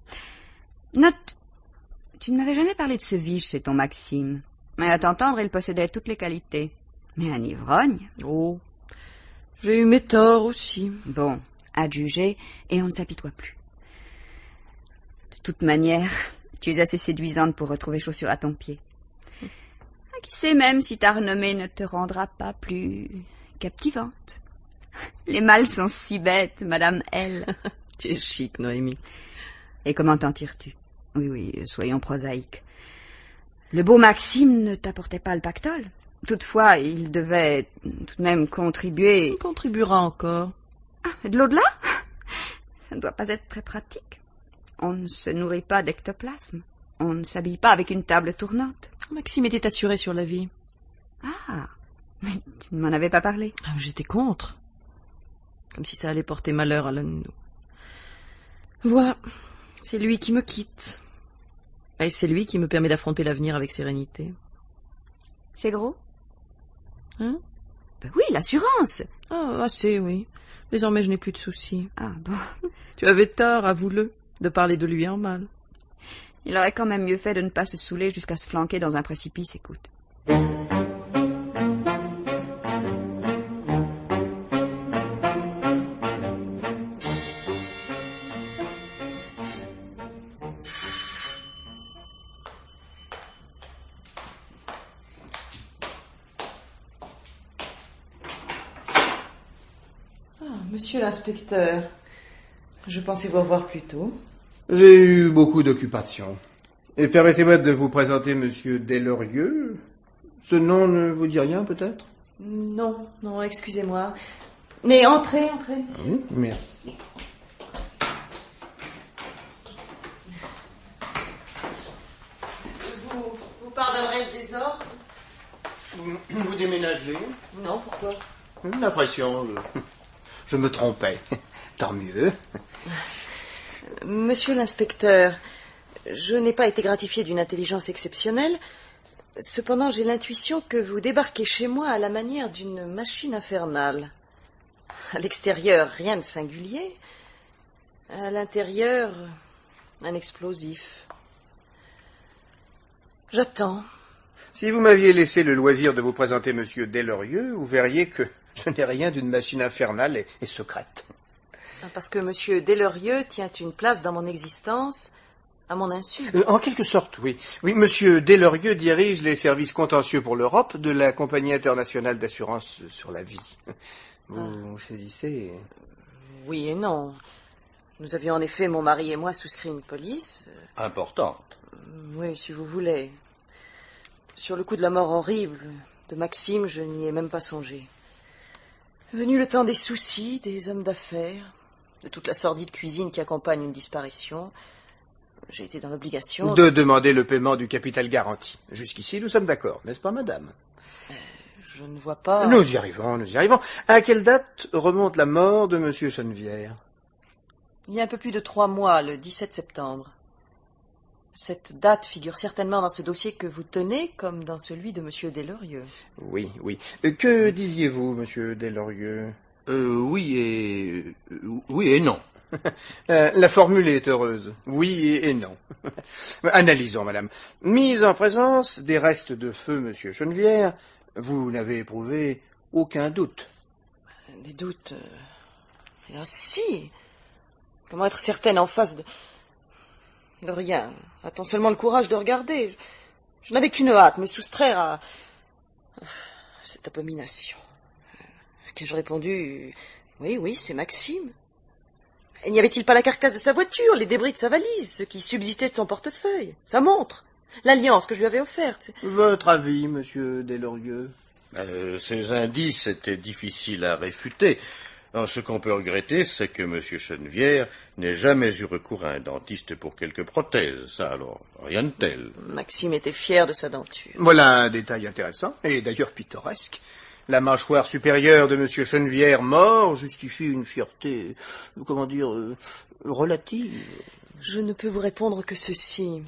Note, tu ne m'avais jamais parlé de ce vice chez ton Maxime. Mais à t'entendre, il possédait toutes les qualités. Mais un ivrogne. Oh, j'ai eu mes torts aussi. Bon, à juger, et on ne s'apitoie plus. De toute manière, tu es assez séduisante pour retrouver chaussure à ton pied. Ah, qui sait même si ta renommée ne te rendra pas plus captivante. Les mâles sont si bêtes, Madame L. Tu es chic, Noémie. Et comment t'en tires-tu? Oui, oui, soyons prosaïques. Le beau Maxime ne t'apportait pas le pactole. Toutefois, il devait tout de même contribuer... Il contribuera encore. Ah, de l'au-delà? Ça ne doit pas être très pratique. On ne se nourrit pas d'ectoplasme. On ne s'habille pas avec une table tournante. Maxime était assuré sur la vie. Ah, mais tu ne m'en avais pas parlé. Ah, j'étais contre. Comme si ça allait porter malheur à l'un de nous. Voilà, c'est lui qui me quitte. Et c'est lui qui me permet d'affronter l'avenir avec sérénité. C'est gros? Hein? Ben oui, l'assurance. Ah, assez, oui. Désormais, je n'ai plus de soucis. Ah, bon. Tu avais tort, avoue-le, de parler de lui en mal. Il aurait quand même mieux fait de ne pas se saouler jusqu'à se flanquer dans un précipice, écoute. Monsieur l'inspecteur, je pensais vous revoir plus tôt. J'ai eu beaucoup d'occupations. Et permettez-moi de vous présenter Monsieur Delorieux. Ce nom ne vous dit rien, peut-être? Non, non, excusez-moi. Mais entrez, entrez, monsieur. Oui, merci. Vous, vous pardonnerez le désordre? Vous, vous déménagez? Non, pourquoi? L'impression, je, je me trompais. Tant mieux. Monsieur l'inspecteur, je n'ai pas été gratifié d'une intelligence exceptionnelle. Cependant, j'ai l'intuition que vous débarquez chez moi à la manière d'une machine infernale. À l'extérieur, rien de singulier. À l'intérieur, un explosif. J'attends. Si vous m'aviez laissé le loisir de vous présenter Monsieur Delorieux, vous verriez que je n'ai rien d'une machine infernale et, et secrète. Parce que Monsieur Delorieux tient une place dans mon existence à mon insu. Euh, en quelque sorte, oui. Oui, Monsieur Delorieux dirige les services contentieux pour l'Europe de la Compagnie internationale d'assurance sur la vie. Vous ah. saisissez? Oui et non. Nous avions en effet, mon mari et moi, souscrit une police. Importante. Oui, si vous voulez. Sur le coup de la mort horrible de Maxime, je n'y ai même pas songé. Venu le temps des soucis, des hommes d'affaires, de toute la sordide cuisine qui accompagne une disparition, j'ai été dans l'obligation... De demander le paiement du capital garanti. Jusqu'ici, nous sommes d'accord, n'est-ce pas, madame? euh, Je ne vois pas... Nous y arrivons, nous y arrivons. À quelle date remonte la mort de Monsieur Chenevière? Il y a un peu plus de trois mois, le dix-sept septembre. Cette date figure certainement dans ce dossier que vous tenez, comme dans celui de Monsieur Delorieux. Oui, oui. Que disiez-vous, Monsieur Delorieux? Euh, oui et... oui et non. euh, la formule est heureuse. Oui et non. Analysons, madame. Mise en présence des restes de feu, Monsieur Chenevière, vous n'avez éprouvé aucun doute. Des doutes... Euh... Ah si. Comment être certaine en face de... De rien. A-t-on seulement le courage de regarder? Je, je n'avais qu'une hâte, me soustraire à... cette abomination. Qu'ai-je répondu? Oui, oui, c'est Maxime. Et n'y avait-il pas la carcasse de sa voiture, les débris de sa valise, ce qui subsistait de son portefeuille, sa montre, l'alliance que je lui avais offerte? Votre avis, Monsieur Delorieux? euh, Ces indices étaient difficiles à réfuter. Alors, ce qu'on peut regretter, c'est que M. Chenevière n'ait jamais eu recours à un dentiste pour quelques prothèses. Ça, alors, rien de tel. Maxime était fier de sa denture. Voilà un détail intéressant, et d'ailleurs pittoresque. La mâchoire supérieure de M. Chenevière mort justifie une fierté, comment dire, euh, relative. Je ne peux vous répondre que ceci.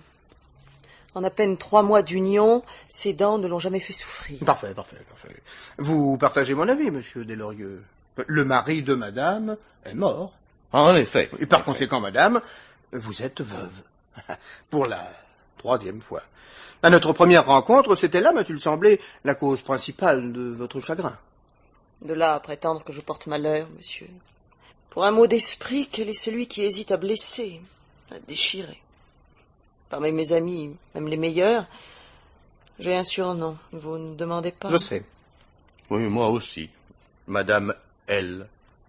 En à peine trois mois d'union, ses dents ne l'ont jamais fait souffrir. Parfait, parfait, parfait. Vous partagez mon avis, Monsieur Delorieux. Le mari de madame est mort. En effet. Et par conséquent, madame, vous êtes veuve. Pour la troisième fois. À notre première rencontre, c'était là, m'a-t-il semblé, la cause principale de votre chagrin. De là à prétendre que je porte malheur, monsieur. Pour un mot d'esprit, quel est celui qui hésite à blesser, à déchirer? Parmi mes amis, même les meilleurs, j'ai un surnom. Vous ne demandez pas? Je sais. Oui, moi aussi. Madame L.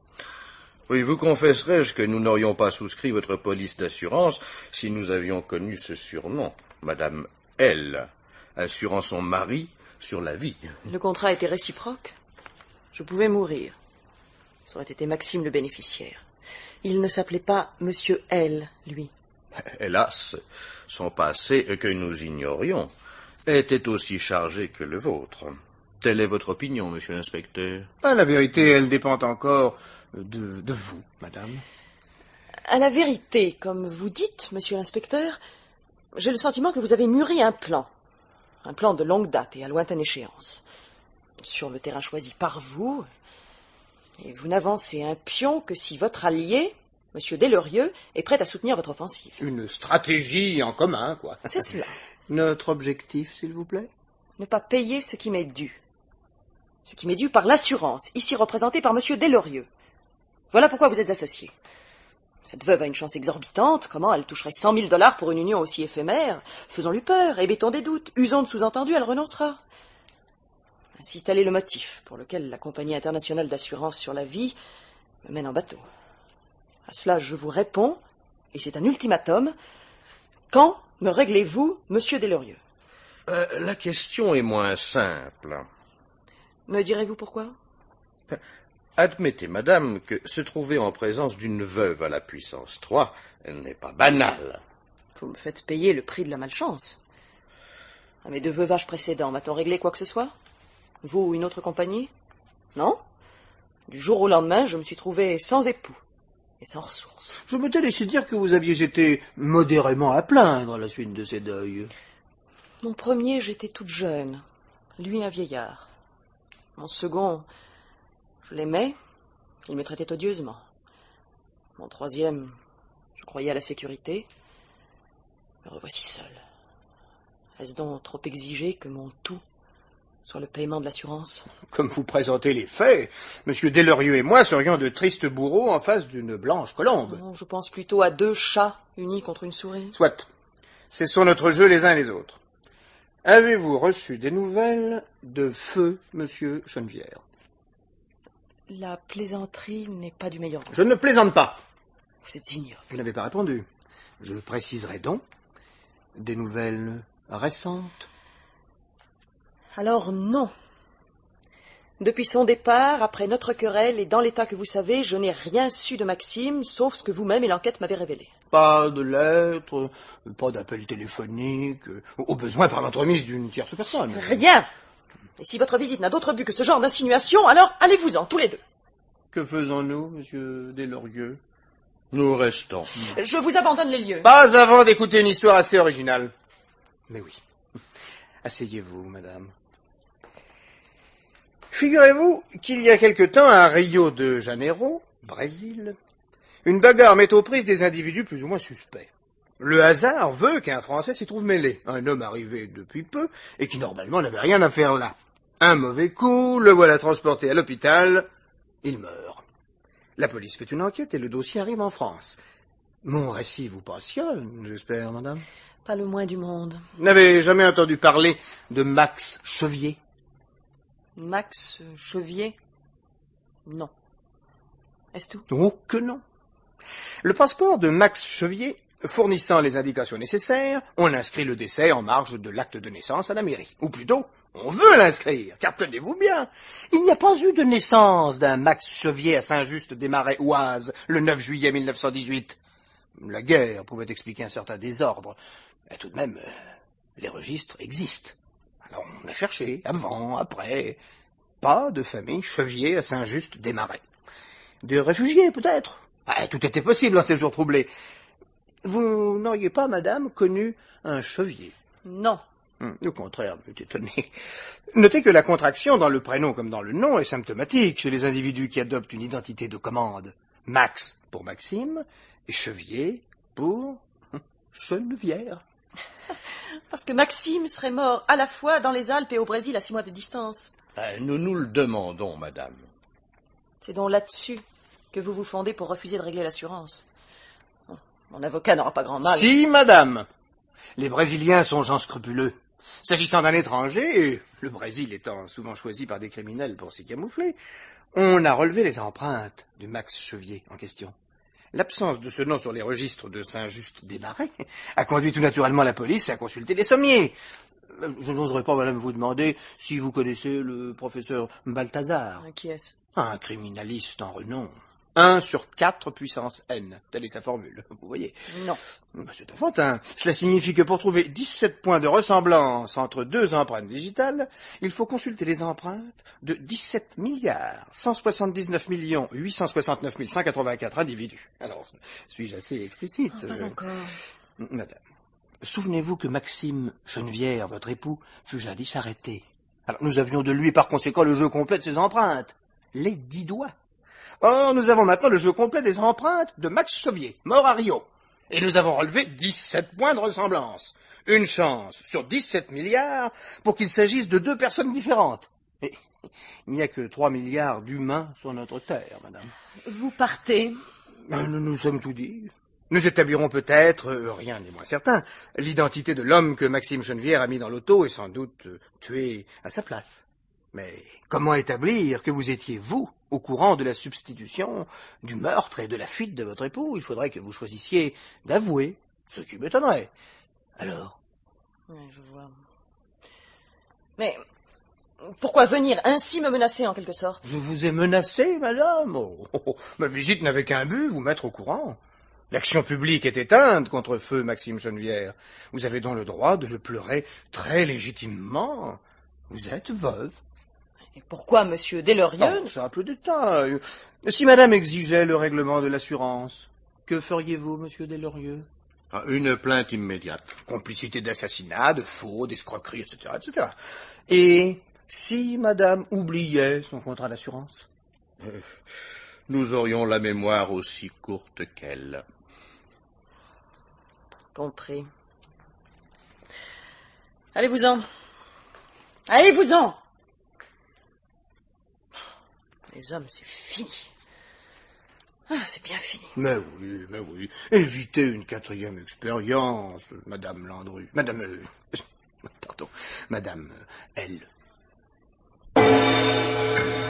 Oui, vous confesserai-je que nous n'aurions pas souscrit votre police d'assurance si nous avions connu ce surnom, Madame L, assurant son mari sur la vie. Le contrat était réciproque. Je pouvais mourir. Ça aurait été Maxime le bénéficiaire. Il ne s'appelait pas Monsieur L, lui. Hélas, son passé, que nous ignorions, était aussi chargé que le vôtre. Telle est votre opinion, monsieur l'inspecteur? Ah, la vérité, elle dépend encore de, de vous, madame. À la vérité, comme vous dites, monsieur l'inspecteur, j'ai le sentiment que vous avez mûri un plan. Un plan de longue date et à lointaine échéance. Sur le terrain choisi par vous, et vous n'avancez un pion que si votre allié, monsieur Delorieux, est prêt à soutenir votre offensive. Une stratégie en commun, quoi. C'est cela. Notre objectif, s'il vous plaît? Ne pas payer ce qui m'est dû. Ce qui m'est dû par l'assurance, ici représentée par monsieur Delorieux. Voilà pourquoi vous êtes associés. Cette veuve a une chance exorbitante. Comment elle toucherait cent mille dollars pour une union aussi éphémère? Faisons-lui peur, émettons des doutes, usons de sous-entendus, elle renoncera. Ainsi, tel est le motif pour lequel la Compagnie internationale d'assurance sur la vie me mène en bateau. À cela, je vous réponds, et c'est un ultimatum. Quand me réglez-vous, monsieur Delorieux? euh, La question est moins simple. Me direz-vous pourquoi? Admettez, madame, que se trouver en présence d'une veuve à la puissance trois n'est pas banal. Vous me faites payer le prix de la malchance. À mes deux veuvages précédents, m'a-t-on réglé quoi que ce soit? Vous ou une autre compagnie? Non? Du jour au lendemain, je me suis trouvé sans époux et sans ressources. Je m'étais laissé dire que vous aviez été modérément à plaindre à la suite de ces deuils. Mon premier, j'étais toute jeune, lui un vieillard. Mon second, je l'aimais, il me traitait odieusement. Mon troisième, je croyais à la sécurité. Me revoici seul. Est-ce donc trop exigé que mon tout soit le paiement de l'assurance? Comme vous présentez les faits, Monsieur Delorieux et moi serions de tristes bourreaux en face d'une blanche colombe. Non, je pense plutôt à deux chats unis contre une souris. Soit. Cessons notre jeu les uns et les autres. Avez-vous reçu des nouvelles de feu Monsieur Chenevière? La plaisanterie n'est pas du meilleur goût. Je ne plaisante pas. Vous êtes ignoble. Vous n'avez pas répondu. Je préciserai donc. Des nouvelles récentes? Alors non. Depuis son départ, après notre querelle et dans l'état que vous savez, je n'ai rien su de Maxime, sauf ce que vous-même et l'enquête m'avez révélé. Pas de lettres, pas d'appel téléphonique, au besoin par l'entremise d'une tierce personne. Rien. Et si votre visite n'a d'autre but que ce genre d'insinuation, alors allez-vous-en, tous les deux. Que faisons-nous, monsieur Delorieux? Nous restons. Je vous abandonne les lieux. Pas avant d'écouter une histoire assez originale. Mais oui. Asseyez-vous, madame. Figurez-vous qu'il y a quelque temps, à Rio de Janeiro, Brésil, une bagarre met aux prises des individus plus ou moins suspects. Le hasard veut qu'un Français s'y trouve mêlé, un homme arrivé depuis peu et qui normalement n'avait rien à faire là. Un mauvais coup, le voilà transporté à l'hôpital, il meurt. La police fait une enquête et le dossier arrive en France. Mon récit vous passionne, j'espère, madame? Pas le moins du monde. Vous n'avez jamais entendu parler de Max Chevier? Max Chevier? Non. Est-ce tout? Oh que non. Le passeport de Max Chevier, fournissant les indications nécessaires, on inscrit le décès en marge de l'acte de naissance à la mairie. Ou plutôt, on veut l'inscrire, car tenez-vous bien, il n'y a pas eu de naissance d'un Max Chevier à Saint-Just-des-Marais, Oise, le neuf juillet mille neuf cent dix-huit. La guerre pouvait expliquer un certain désordre. Mais tout de même, euh, les registres existent. Alors on a cherché, avant, après. Pas de famille Chevier à Saint-Just-des-Marais. Des réfugiés, peut-être. Ah, tout était possible en ces jours troublés. Vous n'auriez pas, madame, connu un Chevier? Non. Hum, au contraire, je suis étonné. Notez que la contraction dans le prénom comme dans le nom est symptomatique chez les individus qui adoptent une identité de commande. Max pour Maxime, et Chevier pour hum, Chenevière. Parce que Maxime serait mort à la fois dans les Alpes et au Brésil à six mois de distance. Euh, nous nous le demandons, madame. C'est donc là-dessus que vous vous fondez pour refuser de régler l'assurance. Bon, mon avocat n'aura pas grand mal. Si, madame. Les Brésiliens sont gens scrupuleux. S'agissant d'un étranger, et le Brésil étant souvent choisi par des criminels pour s'y camoufler, on a relevé les empreintes du Max Chevier en question. L'absence de ce nom sur les registres de Saint-Just-des-Marais a conduit tout naturellement la police à consulter les sommiers. Je n'oserais pas, madame, vous demander si vous connaissez le professeur Balthazar. Qui est-ce? Un criminaliste en renom. Un sur quatre puissance n, telle est sa formule, vous voyez. Non. C'est enfantin. Cela signifie que pour trouver dix-sept points de ressemblance entre deux empreintes digitales, il faut consulter les empreintes de dix-sept milliards cent soixante-dix-neuf millions huit cent soixante-neuf mille cent quatre-vingt-quatre individus. Alors, suis-je assez explicite? Oh, pas encore. Madame, souvenez-vous que Maxime Chenevière, votre époux, fut jadis arrêté. Alors, nous avions de lui par conséquent le jeu complet de ses empreintes. Les dix doigts. Or, nous avons maintenant le jeu complet des empreintes de Max Chevier, mort à Rio. Et nous avons relevé dix-sept points de ressemblance. Une chance sur dix-sept milliards pour qu'il s'agisse de deux personnes différentes. Et il n'y a que trois milliards d'humains sur notre Terre, madame. Vous partez. Nous nous sommes tout dit. Nous établirons peut-être, euh, rien n'est moins certain, l'identité de l'homme que Maxime Chenevière a mis dans l'auto et sans doute euh, tué à sa place. Mais Comment établir que vous étiez, vous, au courant de la substitution, du meurtre et de la fuite de votre époux? Il faudrait que vous choisissiez d'avouer, ce qui m'étonnerait. Alors? Oui, je vois. Mais pourquoi venir ainsi me menacer, en quelque sorte? Je vous ai menacé, madame. Oh, oh, oh. Ma visite n'avait qu'un but, vous mettre au courant. L'action publique est éteinte contre feu Maxime Chenevière. Vous avez donc le droit de le pleurer très légitimement. Vous êtes veuve. Et pourquoi, monsieur Deslorieux? Oh, simple détail. Si madame exigeait le règlement de l'assurance, que feriez-vous, monsieur Deslorieux? Ah, une plainte immédiate. Complicité d'assassinat, de faux, d'escroquerie, et cetera, et cetera. Et si madame oubliait son contrat d'assurance? Euh, nous aurions la mémoire aussi courte qu'elle. Compris. Allez-vous-en. Allez-vous-en. Les hommes, c'est fini. Ah, c'est bien fini. Mais oui, mais oui. Évitez une quatrième expérience, madame Landru. Madame... Euh, pardon. Madame euh, L.